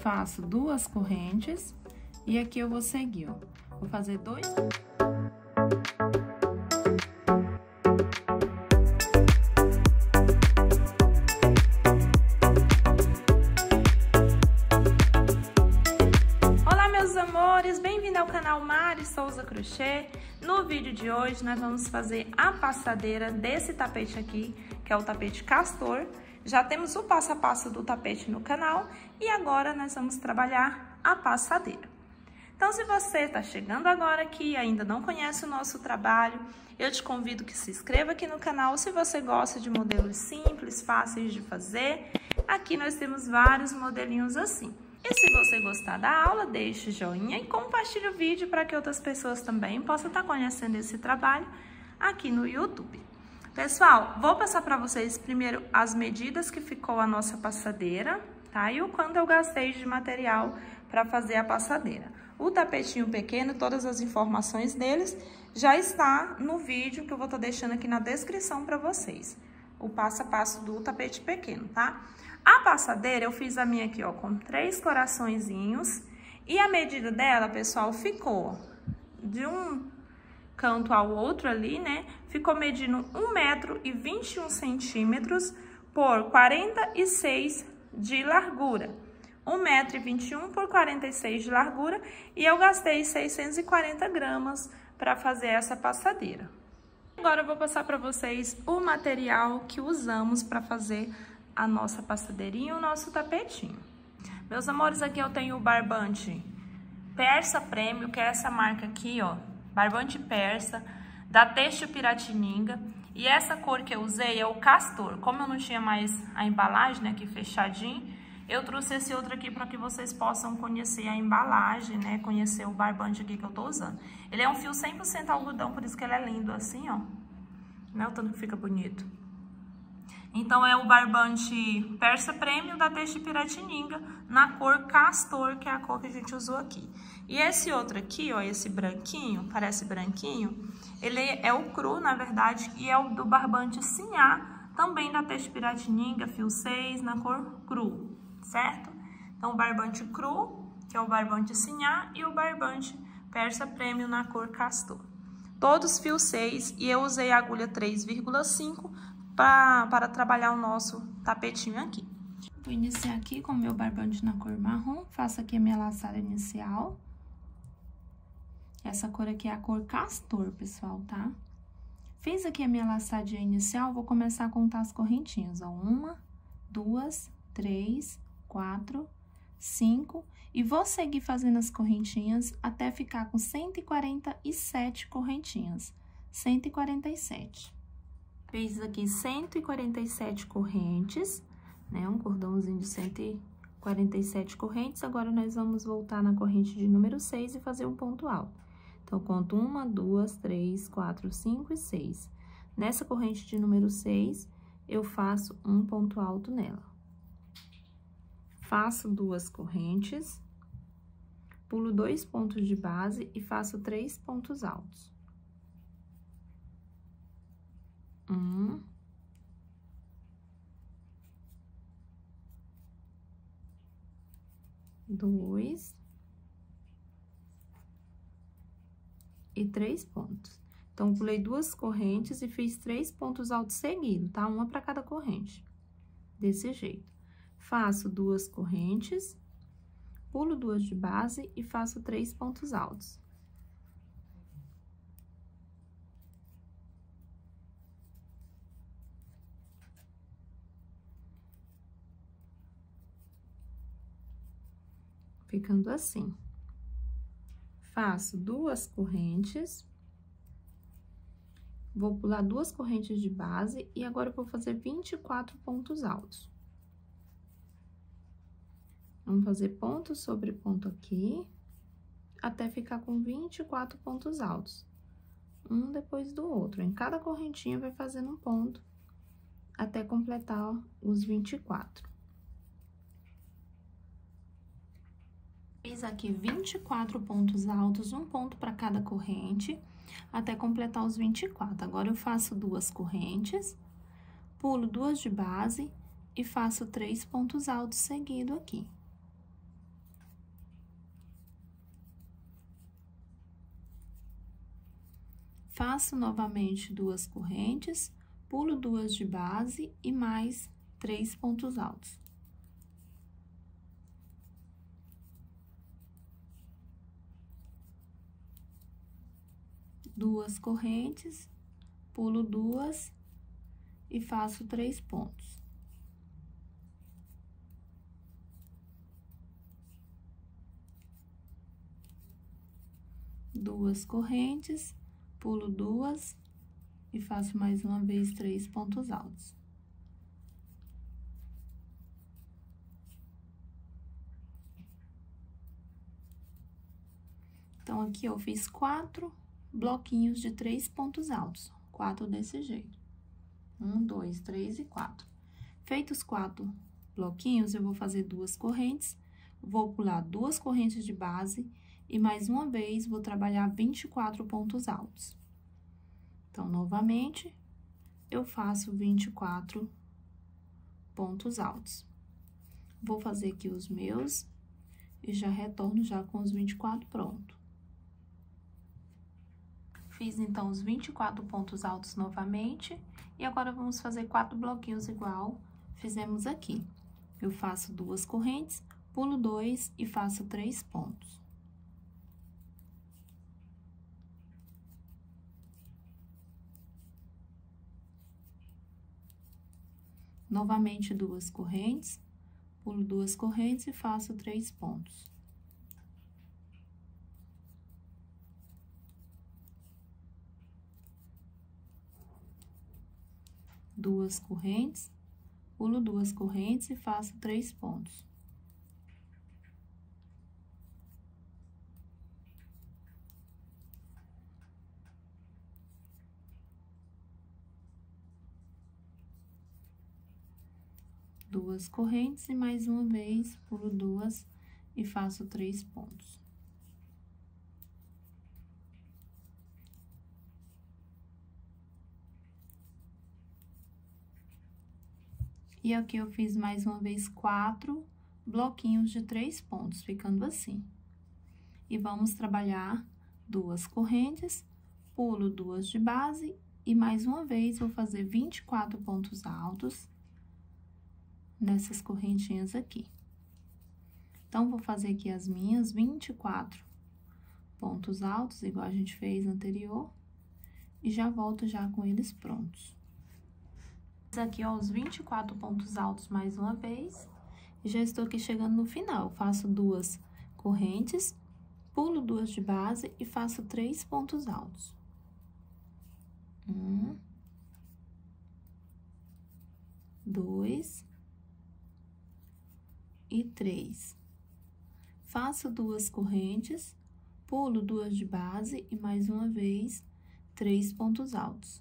faço 2 correntes e aqui eu vou seguir, ó. Vou fazer 2... Olá, meus amores! Bem-vindo ao canal Mari Souza Crochê. No vídeo de hoje, nós vamos fazer a passadeira desse tapete aqui, que é o tapete Castor. Já temos o passo a passo do tapete no canal e agora nós vamos trabalhar a passadeira. Então, se você está chegando agora aqui e ainda não conhece o nosso trabalho, eu te convido que se inscreva aqui no canal. Se você gosta de modelos simples, fáceis de fazer, aqui nós temos vários modelinhos assim. E se você gostar da aula, deixe o joinha e compartilhe o vídeo para que outras pessoas também possam estar conhecendo esse trabalho aqui no YouTube. Pessoal, vou passar para vocês primeiro as medidas que ficou a nossa passadeira, tá? E o quanto eu gastei de material para fazer a passadeira. O tapetinho pequeno, todas as informações deles já está no vídeo que eu vou estar deixando aqui na descrição para vocês. O passo a passo do tapete pequeno, tá? A passadeira eu fiz a minha aqui, ó, com 3 coraçõezinhos. E a medida dela, pessoal, ficou de um canto ao outro ali, né? Ficou medindo 1,21 m por 46 de largura. 1,21 m por 46 de largura. E eu gastei 640 gramas para fazer essa passadeira. Agora eu vou passar para vocês o material que usamos para fazer a nossa passadeirinha e o nosso tapetinho. Meus amores, aqui eu tenho o barbante Persa Prêmio, que é essa marca aqui, ó. Barbante persa, da Têxtil Piratininga. E essa cor que eu usei é o Castor. Como eu não tinha mais a embalagem, né, aqui fechadinho, eu trouxe esse outro aqui para que vocês possam conhecer a embalagem, né, conhecer o barbante aqui que eu tô usando. Ele é um fio 100% algodão, por isso que ele é lindo assim, ó. Né, o tanto que fica bonito. Então, é o barbante Persa Prêmio da Têxtil Piratininga, na cor Castor, que é a cor que a gente usou aqui. E esse outro aqui, ó, esse branquinho, parece branquinho, ele é o cru, na verdade, e é o do barbante Sinhá, também da Têxtil Piratininga, fio 6, na cor cru, certo? Então, o barbante cru, que é o barbante Sinhá, e o barbante Persa Prêmio na cor Castor. Todos fio 6, e eu usei a agulha 3,5 para trabalhar o nosso tapetinho aqui. Vou iniciar aqui com o meu barbante na cor marrom, faço aqui a minha laçada inicial. Essa cor aqui é a cor Castor, pessoal, tá? Fiz aqui a minha laçadinha inicial, vou começar a contar as correntinhas, ó. 1, 2, 3, 4, 5, e vou seguir fazendo as correntinhas até ficar com 147 correntinhas. 147. Fiz aqui 147 correntes, né? Um cordãozinho de 147 correntes. Agora, nós vamos voltar na corrente de número 6 e fazer um ponto alto. Então, conto 1, 2, 3, 4, 5 e 6. Nessa corrente de número 6, eu faço um ponto alto nela. Faço 2 correntes, pulo 2 pontos de base e faço 3 pontos altos. 1, 2 e 3 pontos. Então, pulei 2 correntes e fiz 3 pontos altos seguidos, tá? Uma para cada corrente. Desse jeito. Faço 2 correntes, pulo 2 de base e faço 3 pontos altos. Ficando assim. Faço 2 correntes, vou pular 2 correntes de base e agora eu vou fazer 24 pontos altos. Vamos fazer ponto sobre ponto aqui, até ficar com 24 pontos altos. Um depois do outro. Em cada correntinha vai fazendo um ponto, até completar os 24. Fiz aqui 24 pontos altos, um ponto para cada corrente, até completar os 24. Agora, eu faço 2 correntes, pulo 2 de base e faço 3 pontos altos seguidos aqui. Faço novamente 2 correntes, pulo 2 de base e mais 3 pontos altos. Duas correntes, pulo 2 e faço 3 pontos. Duas correntes, pulo 2 e faço mais uma vez 3 pontos altos. Então, aqui eu fiz 4 bloquinhos de 3 pontos altos, 4 desse jeito. 1, 2, 3 e 4. Feitos 4 bloquinhos, eu vou fazer 2 correntes, vou pular 2 correntes de base e mais uma vez vou trabalhar 24 pontos altos. Então, novamente, eu faço 24 pontos altos. Vou fazer aqui os meus e já retorno já com os 24 pronto. Fiz, então, os 24 pontos altos novamente, e agora vamos fazer 4 bloquinhos igual fizemos aqui. Eu faço 2 correntes, pulo 2 e faço 3 pontos. Novamente, 2 correntes, pulo 2 correntes e faço 3 pontos. Duas correntes, pulo 2 correntes e faço 3 pontos. Duas correntes e mais uma vez pulo 2 e faço 3 pontos. E aqui eu fiz mais uma vez 4 bloquinhos de 3 pontos, ficando assim. E vamos trabalhar 2 correntes, pulo 2 de base e mais uma vez vou fazer 24 pontos altos nessas correntinhas aqui. Então, vou fazer aqui as minhas 24 pontos altos, igual a gente fez anterior, e já volto já com eles prontos. Aqui, ó, os 24 pontos altos mais uma vez, e já estou aqui chegando no final. Eu faço 2 correntes, pulo 2 de base e faço 3 pontos altos. 1, 2 e 3. Faço 2 correntes, pulo 2 de base e mais uma vez 3 pontos altos.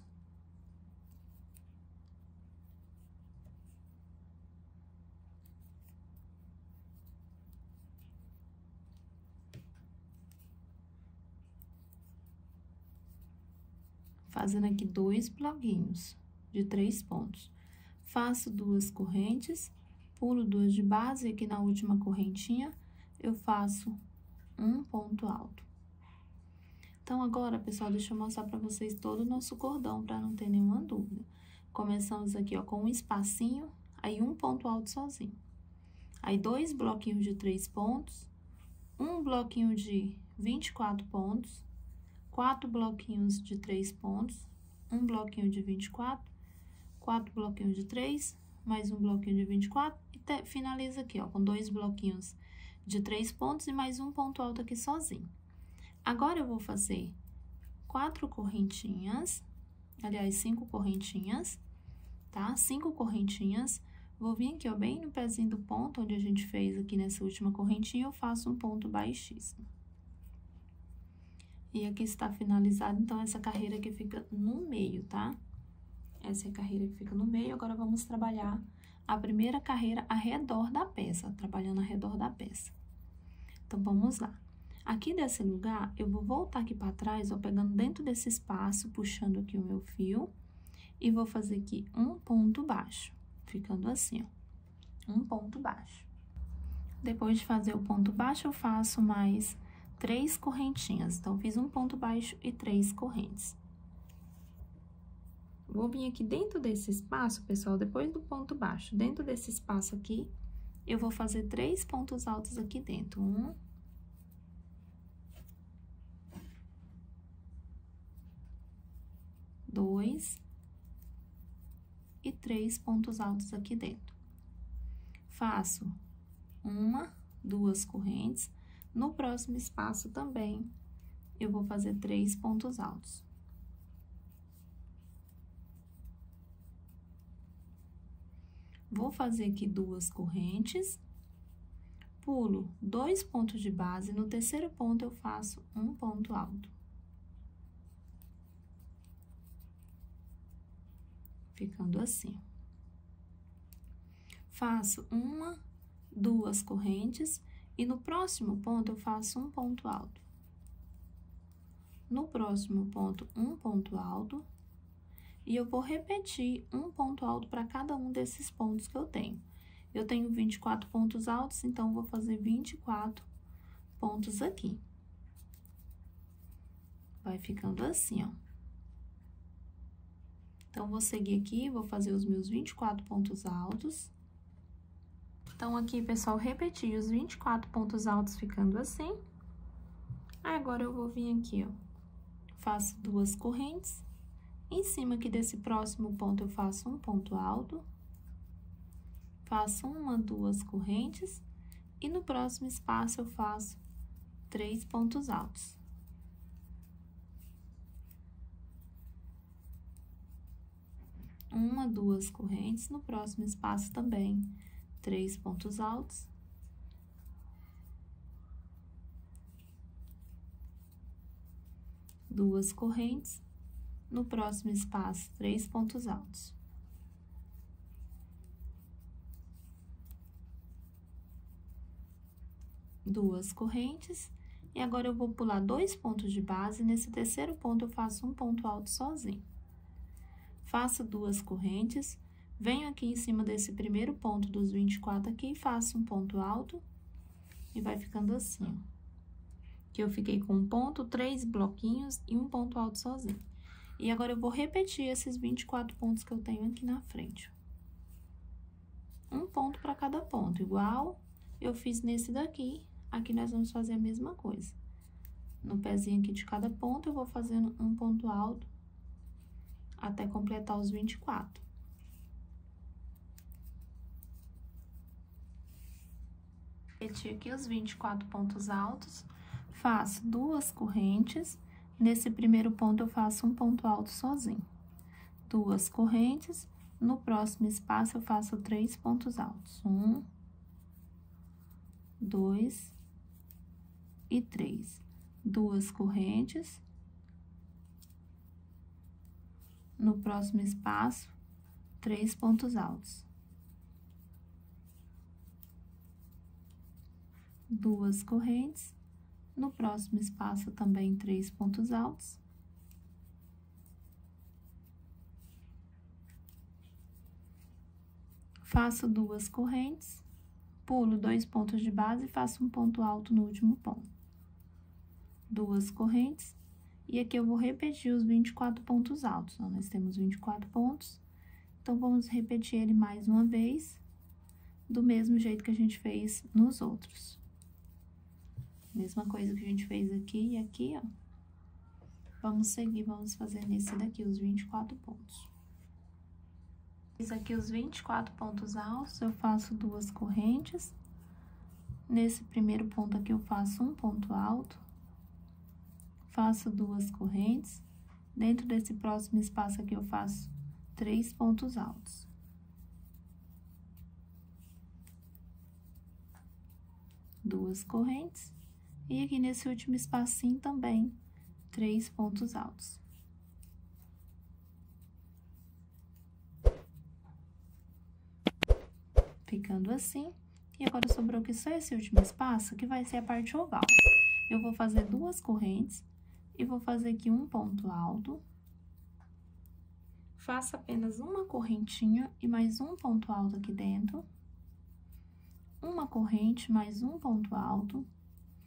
Fazendo aqui 2 bloquinhos de 3 pontos. Faço 2 correntes, pulo 2 de base, e aqui na última correntinha, eu faço um ponto alto. Então, agora, pessoal, deixa eu mostrar pra vocês todo o nosso cordão, pra não ter nenhuma dúvida. Começamos aqui, ó, com um espacinho, aí um ponto alto sozinho. Aí, 2 bloquinhos de 3 pontos, um bloquinho de 24 pontos, 4 bloquinhos de 3 pontos, um bloquinho de 24, 4 bloquinhos de 3, mais um bloquinho de 24, e finaliza aqui, ó, com 2 bloquinhos de 3 pontos e mais um ponto alto aqui sozinho. Agora, eu vou fazer 4 correntinhas, aliás, 5 correntinhas, tá? 5 correntinhas, vou vir aqui, ó, bem no pezinho do ponto, onde a gente fez aqui nessa última correntinha, eu faço um ponto baixíssimo. E aqui está finalizado, então, essa carreira que fica no meio, tá? Essa é a carreira que fica no meio. Agora, vamos trabalhar a primeira carreira ao redor da peça, trabalhando ao redor da peça. Então, vamos lá. Aqui desse lugar, eu vou voltar aqui para trás, ó, pegando dentro desse espaço, puxando aqui o meu fio, e vou fazer aqui um ponto baixo, ficando assim, ó, um ponto baixo. Depois de fazer o ponto baixo, eu faço mais 3 correntinhas. Então, fiz um ponto baixo e 3 correntes. Vou vir aqui dentro desse espaço, pessoal, depois do ponto baixo. Dentro desse espaço aqui, eu vou fazer 3 pontos altos aqui dentro. 1, 2 e 3 pontos altos aqui dentro. Faço 1, 2 correntes. No próximo espaço também, eu vou fazer 3 pontos altos. Vou fazer aqui 2 correntes, pulo 2 pontos de base, no terceiro ponto eu faço um ponto alto. Ficando assim. Faço 1, 2 correntes e no próximo ponto eu faço um ponto alto. No próximo ponto, um ponto alto. E eu vou repetir um ponto alto para cada um desses pontos que eu tenho. Eu tenho 24 pontos altos, então, vou fazer 24 pontos aqui. Vai ficando assim, ó. Então, vou seguir aqui, vou fazer os meus 24 pontos altos. Então, aqui, pessoal, repeti os 24 pontos altos ficando assim. Agora, eu vou vir aqui, ó. Faço 2 correntes. Em cima aqui desse próximo ponto, eu faço um ponto alto. Faço 1, 2 correntes. E no próximo espaço, eu faço 3 pontos altos. Uma, 2 correntes. No próximo espaço também, 3 pontos altos. Duas correntes. No próximo espaço, 3 pontos altos. Duas correntes. E agora, eu vou pular 2 pontos de base. Nesse terceiro ponto, eu faço um ponto alto sozinho. Faço 2 correntes. Venho aqui em cima desse primeiro ponto dos 24 aqui e faço um ponto alto. E vai ficando assim, ó. Que eu fiquei com um ponto, 3 bloquinhos e um ponto alto sozinho. E agora, eu vou repetir esses 24 pontos que eu tenho aqui na frente. Um ponto para cada ponto, igual eu fiz nesse daqui. Aqui, nós vamos fazer a mesma coisa. No pezinho aqui de cada ponto, eu vou fazendo um ponto alto até completar os 24. Repeti aqui os 24 pontos altos, faço 2 correntes. Nesse primeiro ponto, eu faço um ponto alto sozinho. 2 correntes. No próximo espaço, eu faço 3 pontos altos. 1, 2 e 3. 2 correntes. No próximo espaço, 3 pontos altos. 2 correntes. No próximo espaço, também 3 pontos altos. Faço 2 correntes, pulo 2 pontos de base e faço um ponto alto no último ponto. 2 correntes, e aqui eu vou repetir os 24 pontos altos. Ó, nós temos 24 pontos, então, vamos repetir ele mais uma vez, do mesmo jeito que a gente fez nos outros. Mesma coisa que a gente fez aqui e aqui, ó. Vamos seguir, vamos fazer nesse daqui, os 24 pontos. Fiz aqui os 24 pontos altos, eu faço 2 correntes. Nesse primeiro ponto aqui, eu faço um ponto alto. Faço 2 correntes. Dentro desse próximo espaço aqui, eu faço 3 pontos altos. Duas correntes. E aqui nesse último espacinho também, 3 pontos altos. Ficando assim. E agora, sobrou aqui só esse último espaço, que vai ser a parte oval. Eu vou fazer 2 correntes e vou fazer aqui um ponto alto. Faço apenas uma correntinha e mais um ponto alto aqui dentro. Uma corrente, mais um ponto alto.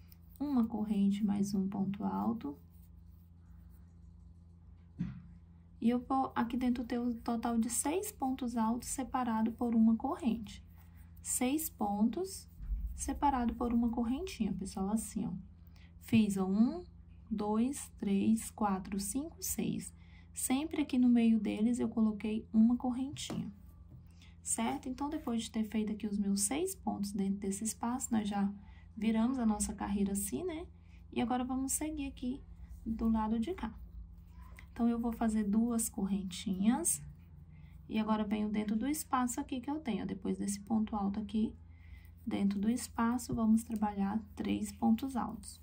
Uma corrente, mais um ponto alto. E eu vou aqui dentro ter um total de 6 pontos altos separado por uma corrente. 6 pontos separado por uma correntinha, pessoal, assim, ó. Fiz, ó, 1, 2, 3, 4, 5, 6. Sempre aqui no meio deles eu coloquei uma correntinha, certo? Então, depois de ter feito aqui os meus 6 pontos dentro desse espaço, nós já viramos a nossa carreira assim, né? E agora, vamos seguir aqui do lado de cá. Então, eu vou fazer 2 correntinhas. E agora, venho dentro do espaço aqui que eu tenho, depois desse ponto alto aqui, dentro do espaço, vamos trabalhar 3 pontos altos.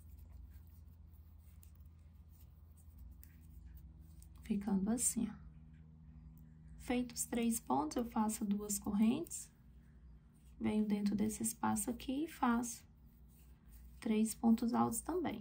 Ficando assim, ó. Feitos 3 pontos, eu faço 2 correntes, venho dentro desse espaço aqui e faço 3 pontos altos também.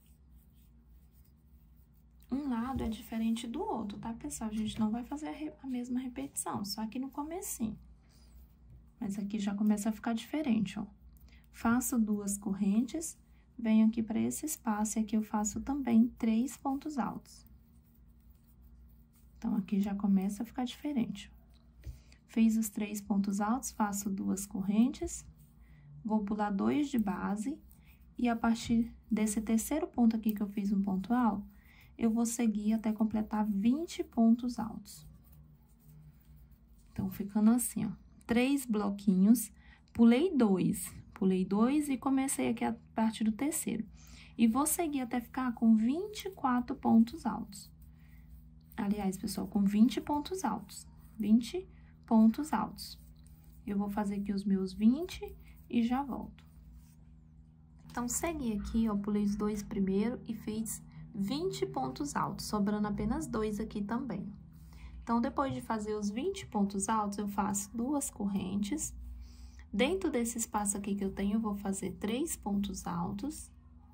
Um lado é diferente do outro, tá, pessoal? A gente não vai fazer a mesma repetição, só aqui no comecinho. Mas aqui já começa a ficar diferente, ó. Faço 2 correntes, venho aqui para esse espaço e aqui eu faço também 3 pontos altos. Então, aqui já começa a ficar diferente. Fiz os 3 pontos altos, faço 2 correntes, vou pular 2 de base, e a partir desse terceiro ponto aqui que eu fiz um ponto alto, eu vou seguir até completar 20 pontos altos. Então, ficando assim, ó, 3 bloquinhos, pulei 2 e comecei aqui a partir do terceiro. E vou seguir até ficar com 24 pontos altos. Aliás, pessoal, com 20 pontos altos. 20 pontos altos. Eu vou fazer aqui os meus 20 e já volto. Então, segui aqui, ó, pulei os 2 primeiro e fiz 20 pontos altos, sobrando apenas 2 aqui também. Então, depois de fazer os 20 pontos altos, eu faço 2 correntes. Dentro desse espaço aqui que eu tenho, eu vou fazer 3 pontos altos.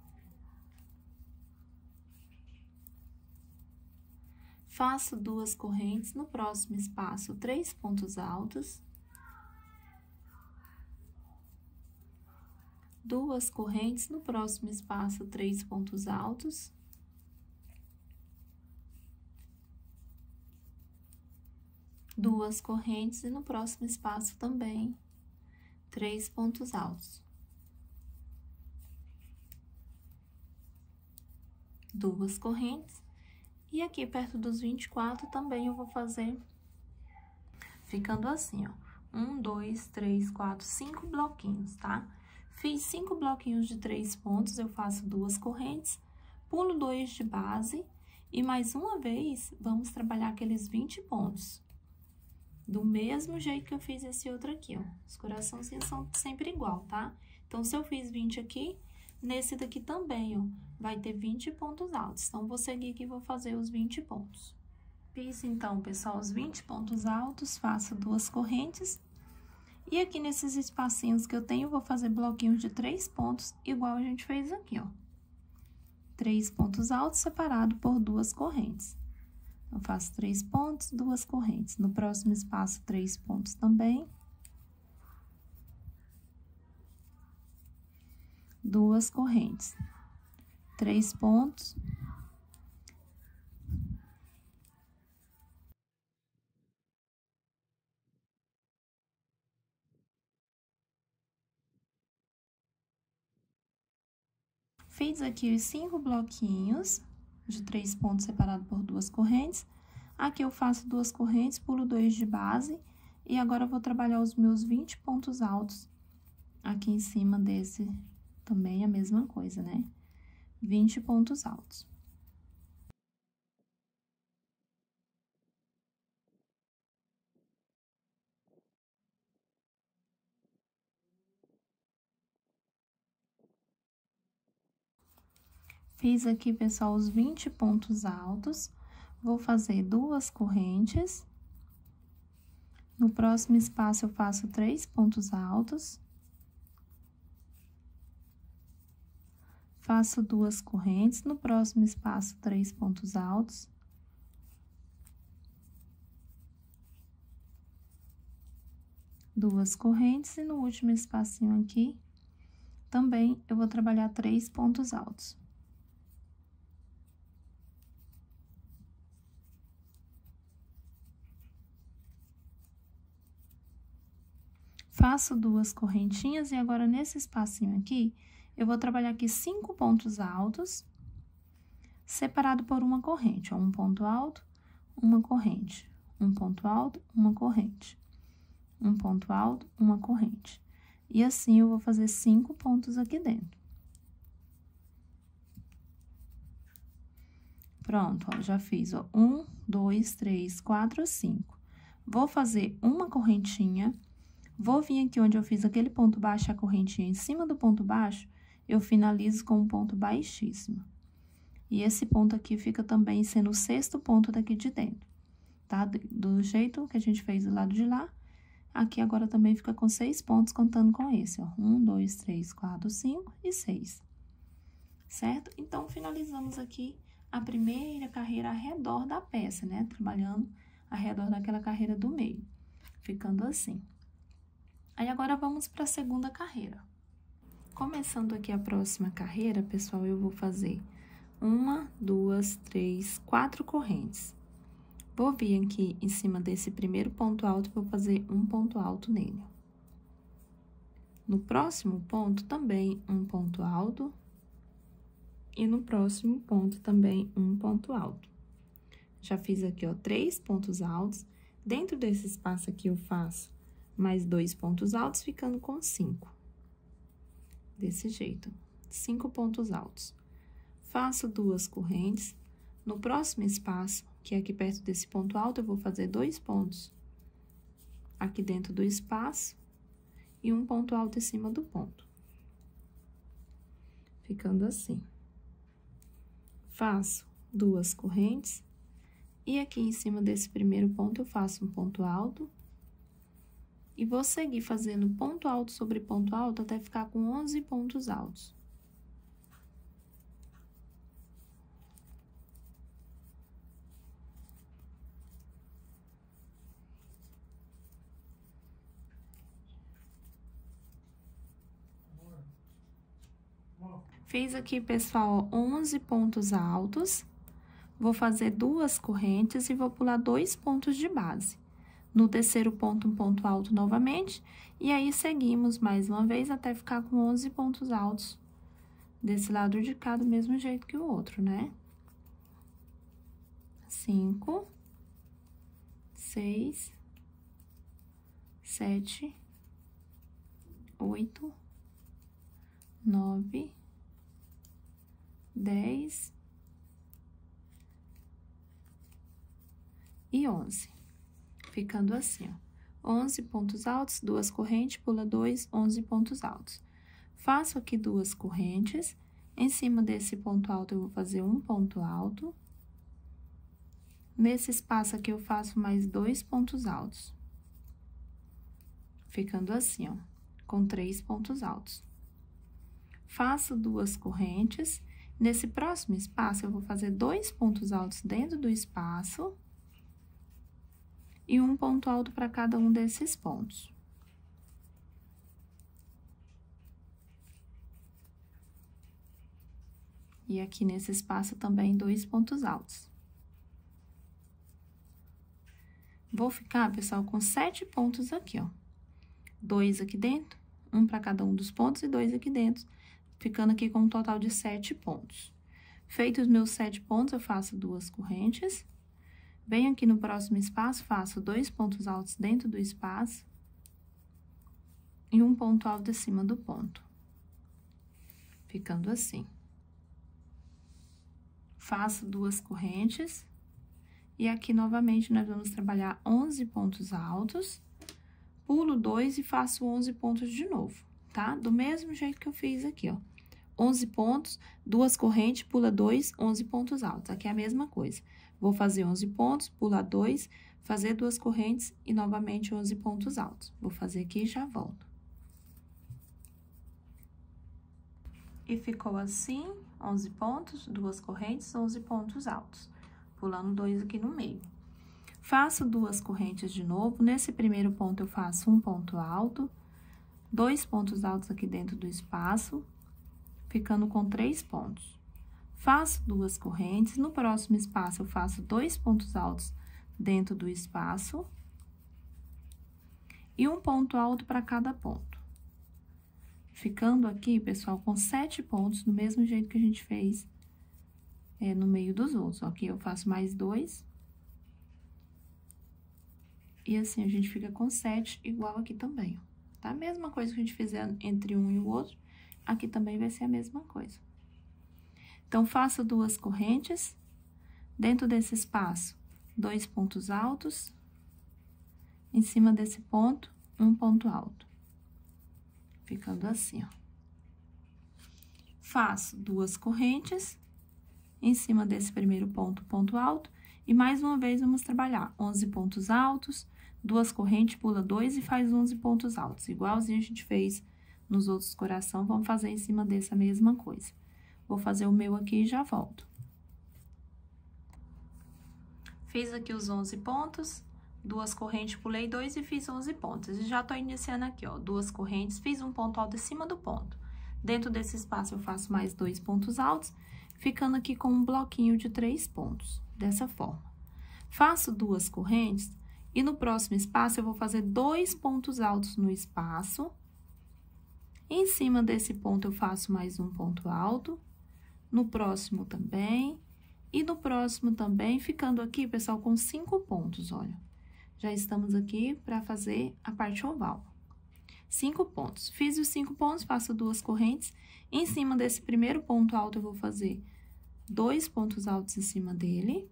Faço 2 correntes, no próximo espaço, 3 pontos altos. 2 correntes, no próximo espaço, 3 pontos altos. 2 correntes e no próximo espaço também 3 pontos altos. 2 correntes. E aqui perto dos 24 também eu vou fazer ficando assim, ó. 1, 2, 3, 4, 5 bloquinhos, tá? Fiz 5 bloquinhos de 3 pontos, eu faço 2 correntes, pulo 2 de base e mais uma vez vamos trabalhar aqueles 20 pontos. Do mesmo jeito que eu fiz esse outro aqui, ó. Os coraçãozinhos são sempre igual, tá? Então, se eu fiz 20 aqui, nesse daqui também, ó, vai ter 20 pontos altos. Então, vou seguir aqui e vou fazer os 20 pontos. Fiz, então, pessoal, os 20 pontos altos, faço 2 correntes. E aqui nesses espacinhos que eu tenho, eu vou fazer bloquinhos de 3 pontos, igual a gente fez aqui, ó. 3 pontos altos separado por 2 correntes. Eu faço 3 pontos, 2 correntes. No próximo espaço, 3 pontos também. 2 correntes. 3 pontos. Fiz aqui os 5 bloquinhos de 3 pontos separado por 2 correntes. Aqui eu faço 2 correntes, pulo 2 de base. E agora, eu vou trabalhar os meus 20 pontos altos aqui em cima desse, também a mesma coisa, né? 20 pontos altos. Fiz aqui, pessoal, os 20 pontos altos. Vou fazer 2 correntes. No próximo espaço, eu faço 3 pontos altos. Faço 2 correntes. No próximo espaço, 3 pontos altos. Duas correntes e no último espacinho aqui, também eu vou trabalhar 3 pontos altos. Faço 2 correntinhas e agora nesse espacinho aqui, eu vou trabalhar aqui 5 pontos altos, separado por uma corrente, ó, um ponto alto, uma corrente, um ponto alto, uma corrente, um ponto alto, uma corrente. E assim, eu vou fazer 5 pontos aqui dentro. Pronto, ó, já fiz, ó, 1, 2, 3, 4, 5. Vou fazer uma correntinha, vou vir aqui onde eu fiz aquele ponto baixo, a correntinha em cima do ponto baixo, eu finalizo com um ponto baixíssimo. E esse ponto aqui fica também sendo o 6º ponto daqui de dentro, tá? Do jeito que a gente fez do lado de lá, aqui agora também fica com 6 pontos, contando com esse, ó. 1, 2, 3, 4, 5 e 6. Certo? Então, finalizamos aqui a primeira carreira ao redor da peça, né? Trabalhando ao redor daquela carreira do meio, ficando assim. Aí, agora, vamos para a segunda carreira. Começando aqui a próxima carreira, pessoal, eu vou fazer 1, 2, 3, 4 correntes. Vou vir aqui em cima desse primeiro ponto alto, vou fazer um ponto alto nele. No próximo ponto, também um ponto alto. E no próximo ponto, também um ponto alto. Já fiz aqui, ó, 3 pontos altos. Dentro desse espaço aqui, eu faço mais 2 pontos altos, ficando com 5. Desse jeito, 5 pontos altos. Faço 2 correntes. No próximo espaço, que é aqui perto desse ponto alto, eu vou fazer 2 pontos aqui dentro do espaço e um ponto alto em cima do ponto. Ficando assim. Faço 2 correntes e aqui em cima desse primeiro ponto eu faço um ponto alto e vou seguir fazendo ponto alto sobre ponto alto até ficar com 11 pontos altos. Fiz aqui, pessoal, 11 pontos altos. Vou fazer 2 correntes e vou pular 2 pontos de base. No terceiro ponto, um ponto alto novamente. E aí, seguimos mais uma vez até ficar com 11 pontos altos. Desse lado de cá, do mesmo jeito que o outro, né? 5, 6, 7, 8, 9, 10 e 11. Ficando assim, ó. 11 pontos altos, 2 correntes, pula 2, 11 pontos altos. Faço aqui 2 correntes. Em cima desse ponto alto, eu vou fazer um ponto alto. Nesse espaço aqui, eu faço mais 2 pontos altos. Ficando assim, ó, com 3 pontos altos. Faço 2 correntes. Nesse próximo espaço, eu vou fazer 2 pontos altos dentro do espaço e um ponto alto para cada um desses pontos. E aqui nesse espaço também 2 pontos altos. Vou ficar, pessoal, com 7 pontos aqui, ó. 2 aqui dentro, um para cada um dos pontos e 2 aqui dentro. Ficando aqui com um total de 7 pontos. Feitos os meus 7 pontos, eu faço 2 correntes. Venho aqui no próximo espaço, faço 2 pontos altos dentro do espaço. E um ponto alto acima do ponto. Ficando assim. Faço 2 correntes. E aqui, novamente, nós vamos trabalhar 11 pontos altos. Pulo 2 e faço 11 pontos de novo, tá? Do mesmo jeito que eu fiz aqui, ó. 11 pontos, 2 correntes, pula 2, 11 pontos altos. Aqui é a mesma coisa. Vou fazer 11 pontos, pular 2, fazer 2 correntes e novamente 11 pontos altos. Vou fazer aqui e já volto. E ficou assim, 11 pontos, 2 correntes, 11 pontos altos. Pulando 2 aqui no meio. Faço 2 correntes de novo. Nesse primeiro ponto, eu faço um ponto alto, 2 pontos altos aqui dentro do espaço, ficando com 3 pontos. Faço 2 correntes, no próximo espaço eu faço 2 pontos altos dentro do espaço. e um ponto alto para cada ponto. Ficando aqui, pessoal, com 7 pontos, do mesmo jeito que a gente fez no meio dos outros. Aqui eu faço mais 2. E assim, a gente fica com 7, igual aqui também, ó. Tá? A mesma coisa que a gente fizer entre um e o outro, aqui também vai ser a mesma coisa. Então, faço 2 correntes. Dentro desse espaço, 2 pontos altos. Em cima desse ponto, um ponto alto. Ficando assim, ó. Faço 2 correntes. Em cima desse primeiro ponto, ponto alto. E mais uma vez, vamos trabalhar 11 pontos altos, 2 correntes, pula 2 e faz 11 pontos altos. Igualzinho a gente fez nos outros coração, vamos fazer em cima dessa mesma coisa. Vou fazer o meu aqui e já volto. Fiz aqui os 11 pontos, 2 correntes, pulei 2 e fiz 11 pontos. E já tô iniciando aqui, ó, 2 correntes, fiz um ponto alto em cima do ponto. Dentro desse espaço, eu faço mais 2 pontos altos, ficando aqui com um bloquinho de 3 pontos, dessa forma. Faço 2 correntes e no próximo espaço, eu vou fazer 2 pontos altos no espaço. Em cima desse ponto, eu faço mais um ponto alto. No próximo também. E no próximo também, ficando aqui, pessoal, com 5 pontos, olha. Já estamos aqui para fazer a parte oval. 5 pontos. Fiz os 5 pontos, faço 2 correntes. Em cima desse primeiro ponto alto, eu vou fazer 2 pontos altos em cima dele.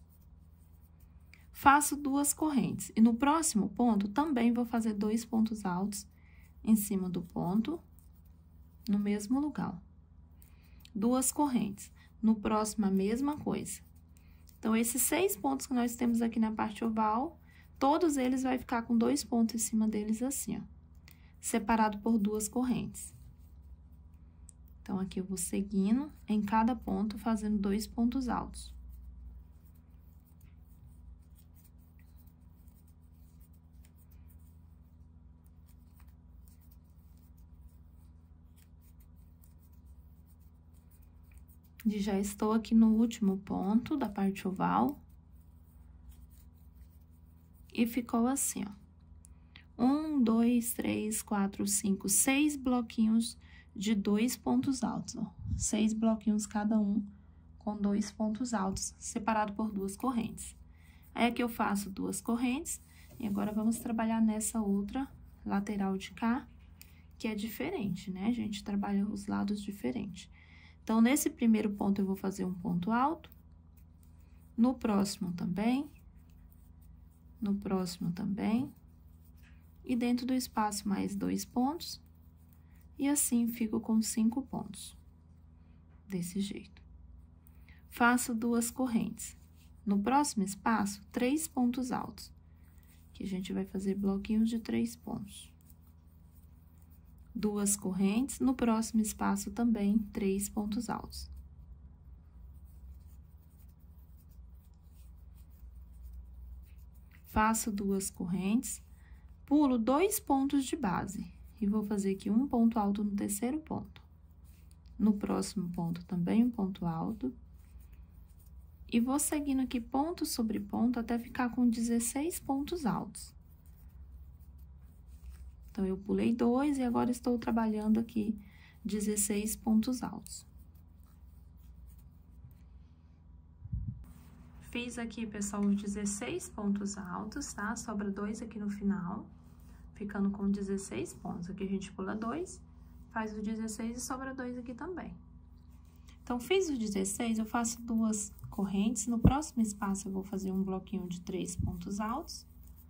Faço 2 correntes. E no próximo ponto, também vou fazer 2 pontos altos em cima do ponto, no mesmo lugar. 2 correntes. No próximo, a mesma coisa. Então, esses 6 pontos que nós temos aqui na parte oval, todos eles vai ficar com 2 pontos em cima deles assim, ó. Separado por 2 correntes. Então, aqui eu vou seguindo em cada ponto, fazendo 2 pontos altos. E já estou aqui no último ponto da parte oval. E ficou assim, ó. 1, 2, 3, 4, 5, 6 bloquinhos de 2 pontos altos, ó. 6 bloquinhos cada um com 2 pontos altos, separado por 2 correntes. Aí, aqui eu faço 2 correntes, e agora vamos trabalhar nessa outra lateral de cá, que é diferente, né? A gente trabalha os lados diferentes. Então, nesse primeiro ponto, eu vou fazer um ponto alto. No próximo também. No próximo também. E dentro do espaço, mais 2 pontos. E assim, fico com 5 pontos. Desse jeito. Faço 2 correntes. No próximo espaço, 3 pontos altos. Que a gente vai fazer bloquinhos de 3 pontos. 2 correntes, no próximo espaço também 3 pontos altos. Faço 2 correntes, pulo 2 pontos de base e vou fazer aqui um ponto alto no terceiro ponto. No próximo ponto também um ponto alto. E vou seguindo aqui ponto sobre ponto até ficar com 16 pontos altos. Então, eu pulei 2 e agora estou trabalhando aqui 16 pontos altos. Fiz aqui, pessoal, os 16 pontos altos, tá? Sobra 2 aqui no final, ficando com 16 pontos. Aqui a gente pula 2, faz o 16 e sobra 2 aqui também. Então, fiz os 16, eu faço 2 correntes. No próximo espaço, eu vou fazer um bloquinho de 3 pontos altos.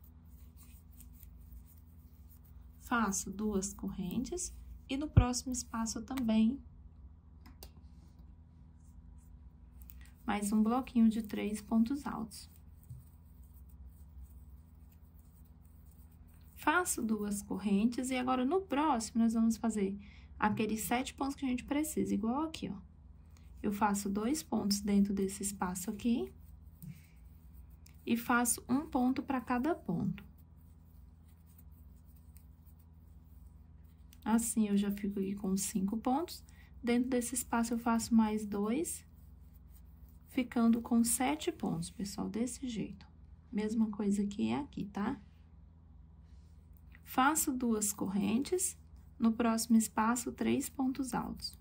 Faço 2 correntes e no próximo espaço também mais um bloquinho de 3 pontos altos. Faço 2 correntes e agora no próximo nós vamos fazer aqueles 7 pontos que a gente precisa, igual aqui, ó. Eu faço 2 pontos dentro desse espaço aqui e faço um ponto para cada ponto. Assim, eu já fico aqui com 5 pontos. Dentro desse espaço, eu faço mais 2, ficando com 7 pontos, pessoal, desse jeito. Mesma coisa que aqui, tá? Faço 2 correntes, no próximo espaço, 3 pontos altos.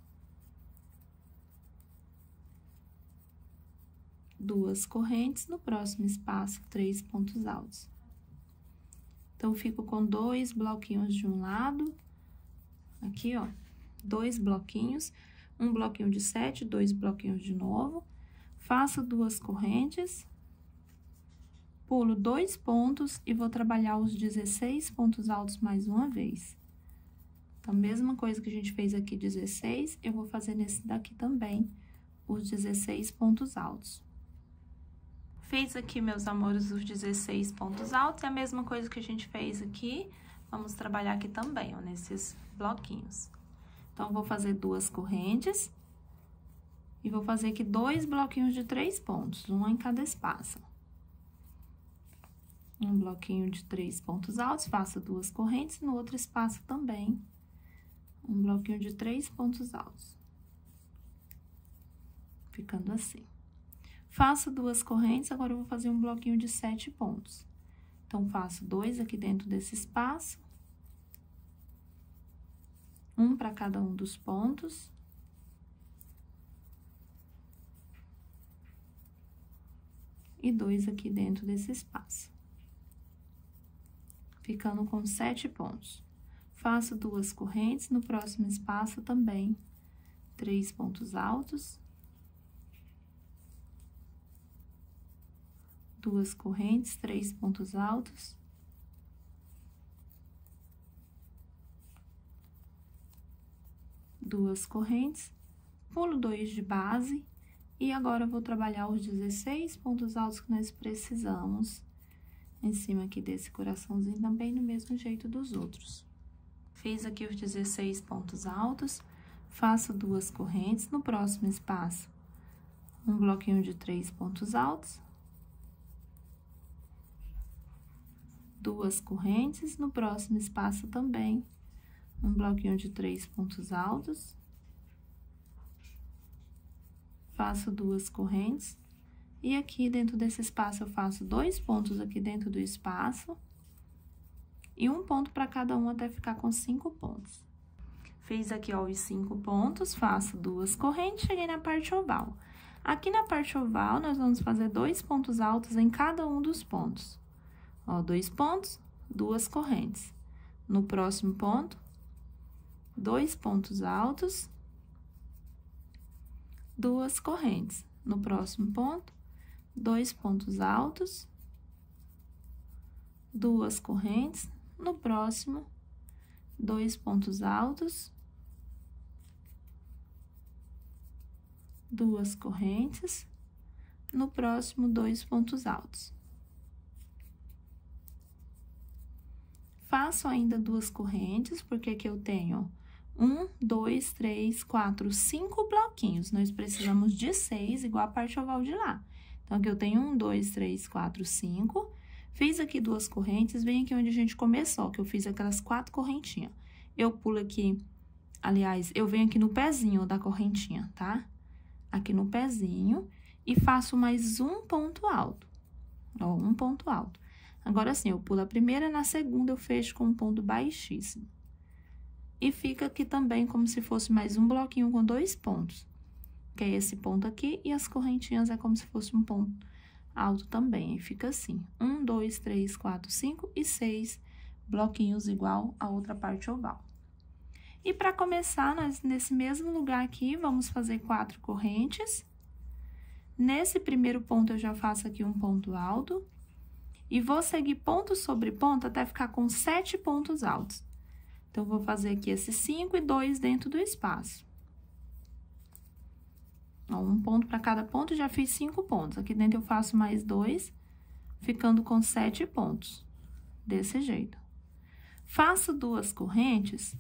2 correntes, no próximo espaço, 3 pontos altos. Então, fico com 2 bloquinhos de um lado, aqui, ó, 2 bloquinhos, um bloquinho de 7, 2 bloquinhos de novo, faço 2 correntes, pulo 2 pontos e vou trabalhar os 16 pontos altos mais uma vez. Então, mesma coisa que a gente fez aqui, 16, eu vou fazer nesse daqui também, os 16 pontos altos. Fiz aqui, meus amores, os 16 pontos altos, é a mesma coisa que a gente fez aqui, vamos trabalhar aqui também, ó, nesses bloquinhos. Então, vou fazer 2 correntes e vou fazer aqui 2 bloquinhos de 3 pontos, um em cada espaço. Um bloquinho de 3 pontos altos, faço 2 correntes, no outro espaço também, um bloquinho de 3 pontos altos. Ficando assim. Faço 2 correntes, agora eu vou fazer um bloquinho de 7 pontos. Então, faço 2 aqui dentro desse espaço. Um para cada um dos pontos. E 2 aqui dentro desse espaço. Ficando com 7 pontos. Faço 2 correntes, no próximo espaço também, 3 pontos altos. 2 correntes, 3 pontos altos. Duas correntes, pulo 2 de base, e agora eu vou trabalhar os 16 pontos altos que nós precisamos, em cima aqui desse coraçãozinho, também do mesmo jeito dos outros. Fiz aqui os 16 pontos altos, faço 2 correntes, no próximo espaço, um bloquinho de 3 pontos altos. 2 correntes, no próximo espaço também, um bloquinho de 3 pontos altos. Faço 2 correntes, e aqui dentro desse espaço eu faço 2 pontos aqui dentro do espaço, e um ponto para cada um até ficar com 5 pontos. Fiz aqui, ó, os 5 pontos, faço 2 correntes, cheguei na parte oval. Aqui na parte oval, nós vamos fazer 2 pontos altos em cada um dos pontos. Ó, 2 pontos, 2 correntes. No próximo ponto, 2 pontos altos, 2 correntes. No próximo ponto, 2 pontos altos, 2 correntes. No próximo, 2 pontos altos, 2 correntes. No próximo, 2 pontos altos. Faço ainda 2 correntes, porque aqui eu tenho 1, 2, 3, 4, 5 bloquinhos. Nós precisamos de 6, igual a parte oval de lá. Então, aqui eu tenho 1, 2, 3, 4, 5. Fiz aqui 2 correntes, vem aqui onde a gente começou, que eu fiz aquelas 4 correntinhas. Eu pulo aqui, aliás, eu venho aqui no pezinho da correntinha, tá? Aqui no pezinho, e faço mais um ponto alto. Ó, um ponto alto. Agora, sim, eu pulo a primeira, na segunda eu fecho com um ponto baixíssimo. E fica aqui também como se fosse mais um bloquinho com 2 pontos. Que é esse ponto aqui, e as correntinhas é como se fosse um ponto alto também. E fica assim, 1, 2, 3, 4, 5 e 6 bloquinhos igual a outra parte oval. E para começar, nós, nesse mesmo lugar aqui, vamos fazer 4 correntes. Nesse primeiro ponto, eu já faço aqui um ponto alto. E vou seguir ponto sobre ponto até ficar com 7 pontos altos. Então, vou fazer aqui esses 5 e 2 dentro do espaço. Ó, um ponto para cada ponto, já fiz 5 pontos. Aqui dentro eu faço mais 2, ficando com 7 pontos. Desse jeito. Faço 2 correntes.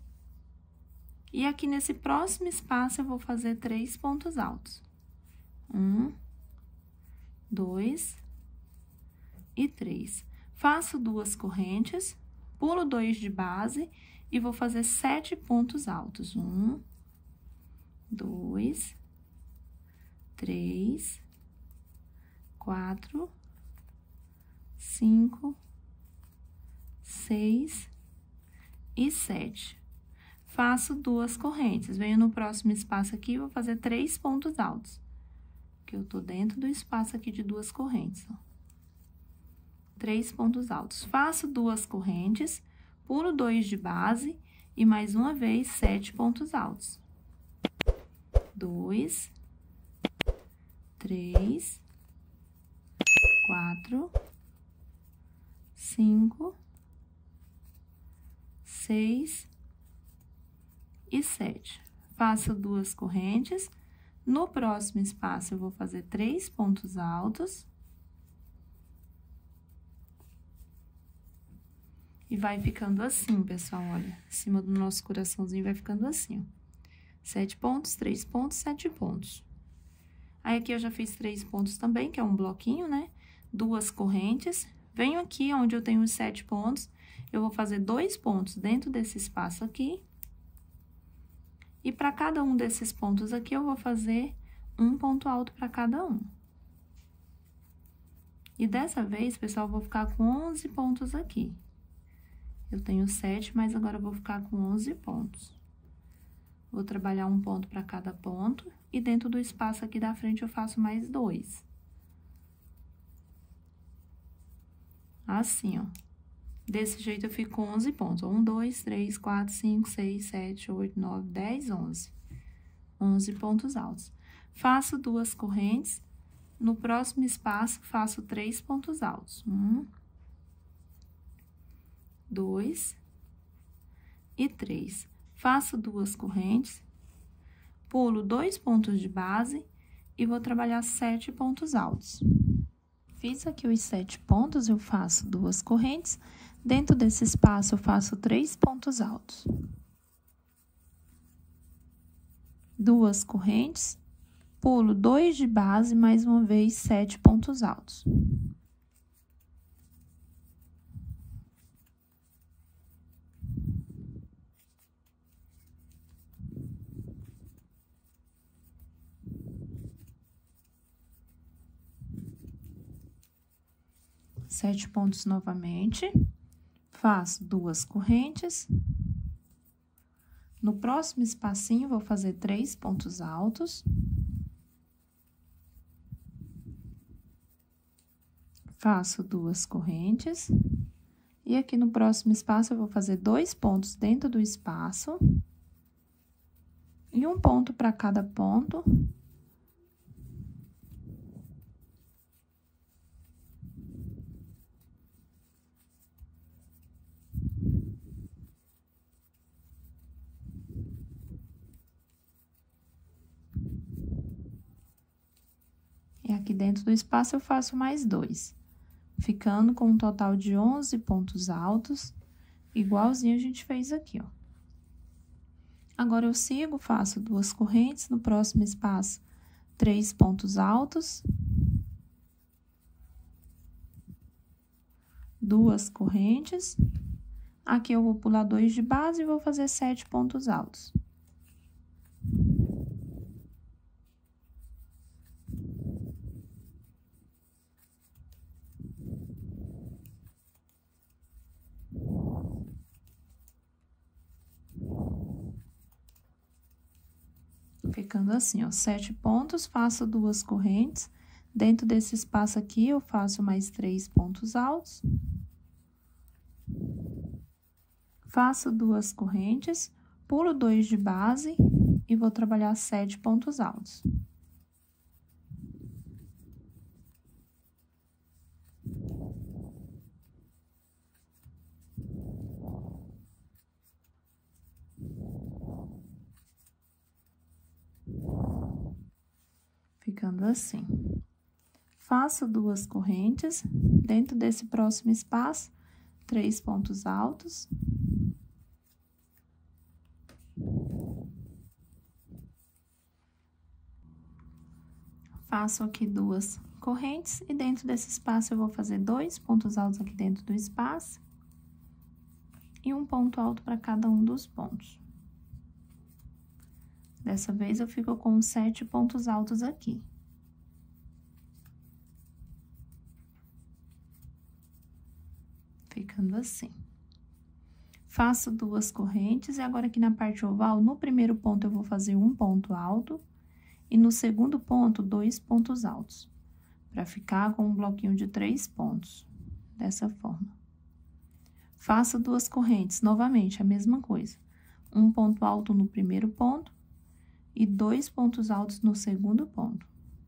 E aqui nesse próximo espaço, eu vou fazer 3 pontos altos. 1, 2 e 3. Faço 2 correntes, pulo 2 de base e vou fazer 7 pontos altos. 1, 2, 3, 4, 5, 6 e 7. Faço 2 correntes. Venho no próximo espaço aqui e vou fazer 3 pontos altos. Que eu tô dentro do espaço aqui de 2 correntes, ó. 3 pontos altos. Faço 2 correntes, pulo 2 de base e mais uma vez 7 pontos altos. 2, 3, 4, 5, 6 e 7. Faço 2 correntes. No próximo espaço, eu vou fazer 3 pontos altos. E vai ficando assim, pessoal, olha. Em cima do nosso coraçãozinho vai ficando assim, ó. 7 pontos, 3 pontos, 7 pontos. Aí, aqui eu já fiz 3 pontos também, que é um bloquinho, né? 2 correntes. Venho aqui, onde eu tenho os 7 pontos, eu vou fazer 2 pontos dentro desse espaço aqui. E para cada um desses pontos aqui, eu vou fazer um ponto alto para cada um. E dessa vez, pessoal, eu vou ficar com 11 pontos aqui. Eu tenho 7, mas agora eu vou ficar com 11 pontos. Vou trabalhar um ponto para cada ponto, e dentro do espaço aqui da frente eu faço mais 2. Assim, ó. Desse jeito eu fico com 11 pontos. 1, 2, 3, 4, 5, 6, 7, 8, 9, 10, 11. 11 pontos altos. Faço 2 correntes. No próximo espaço, faço 3 pontos altos. 1, 2 e 3. Faço 2 correntes, pulo 2 pontos de base e vou trabalhar 7 pontos altos. Fiz aqui os 7 pontos, eu faço 2 correntes. Dentro desse espaço, eu faço 3 pontos altos. 2 correntes, pulo 2 de base, mais uma vez, 7 pontos altos. Sete pontos novamente, faço 2 correntes. No próximo espacinho, vou fazer 3 pontos altos. Faço 2 correntes. E aqui no próximo espaço, eu vou fazer 2 pontos dentro do espaço. E um ponto para cada ponto. E aqui dentro do espaço, eu faço mais 2, ficando com um total de 11 pontos altos, igualzinho a gente fez aqui, ó. Agora, eu sigo, faço 2 correntes, no próximo espaço, 3 pontos altos. 2 correntes. Aqui, eu vou pular 2 de base e vou fazer 7 pontos altos. Ficando assim, ó, 7 pontos, faço 2 correntes. Dentro desse espaço aqui, eu faço mais 3 pontos altos. Faço 2 correntes, pulo 2 de base e vou trabalhar 7 pontos altos. Ficando assim. Faço 2 correntes, dentro desse próximo espaço, 3 pontos altos. Faço aqui 2 correntes e dentro desse espaço eu vou fazer 2 pontos altos aqui dentro do espaço e um ponto alto para cada um dos pontos. Dessa vez, eu fico com 7 pontos altos aqui. Ficando assim. Faço 2 correntes, e agora aqui na parte oval, no primeiro ponto, eu vou fazer um ponto alto, e no segundo ponto, 2 pontos altos, para ficar com um bloquinho de 3 pontos, dessa forma. Faço 2 correntes, novamente, a mesma coisa. Um ponto alto no primeiro ponto, e 2 pontos altos no segundo ponto.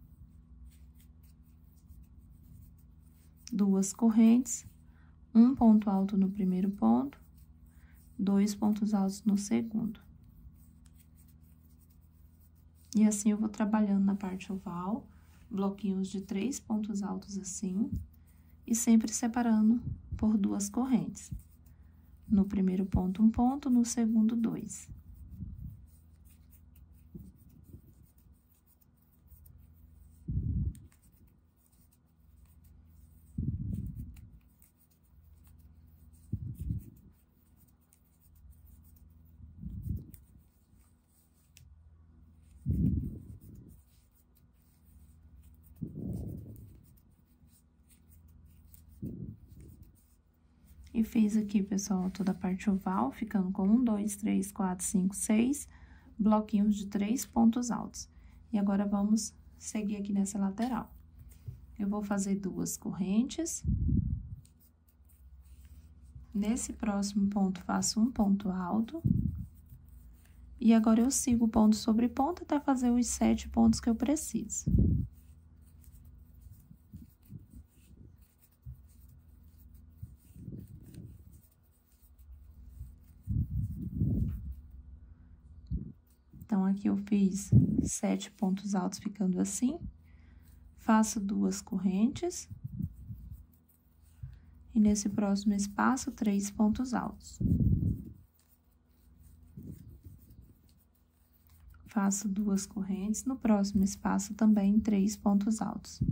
2 correntes, um ponto alto no primeiro ponto, 2 pontos altos no segundo. E assim eu vou trabalhando na parte oval, bloquinhos de 3 pontos altos assim, e sempre separando por 2 correntes. No primeiro ponto, um ponto, no segundo, 2. E fiz aqui, pessoal, toda a parte oval, ficando com 1, 2, 3, 4, 5, 6 bloquinhos de 3 pontos altos. E agora, vamos seguir aqui nessa lateral. Eu vou fazer 2 correntes. Nesse próximo ponto, faço um ponto alto. E agora, eu sigo ponto sobre ponto até fazer os 7 pontos que eu preciso. Então, aqui eu fiz 7 pontos altos ficando assim. Faço 2 correntes. E nesse próximo espaço, 3 pontos altos. Faço 2 correntes, no próximo espaço também 3 pontos altos.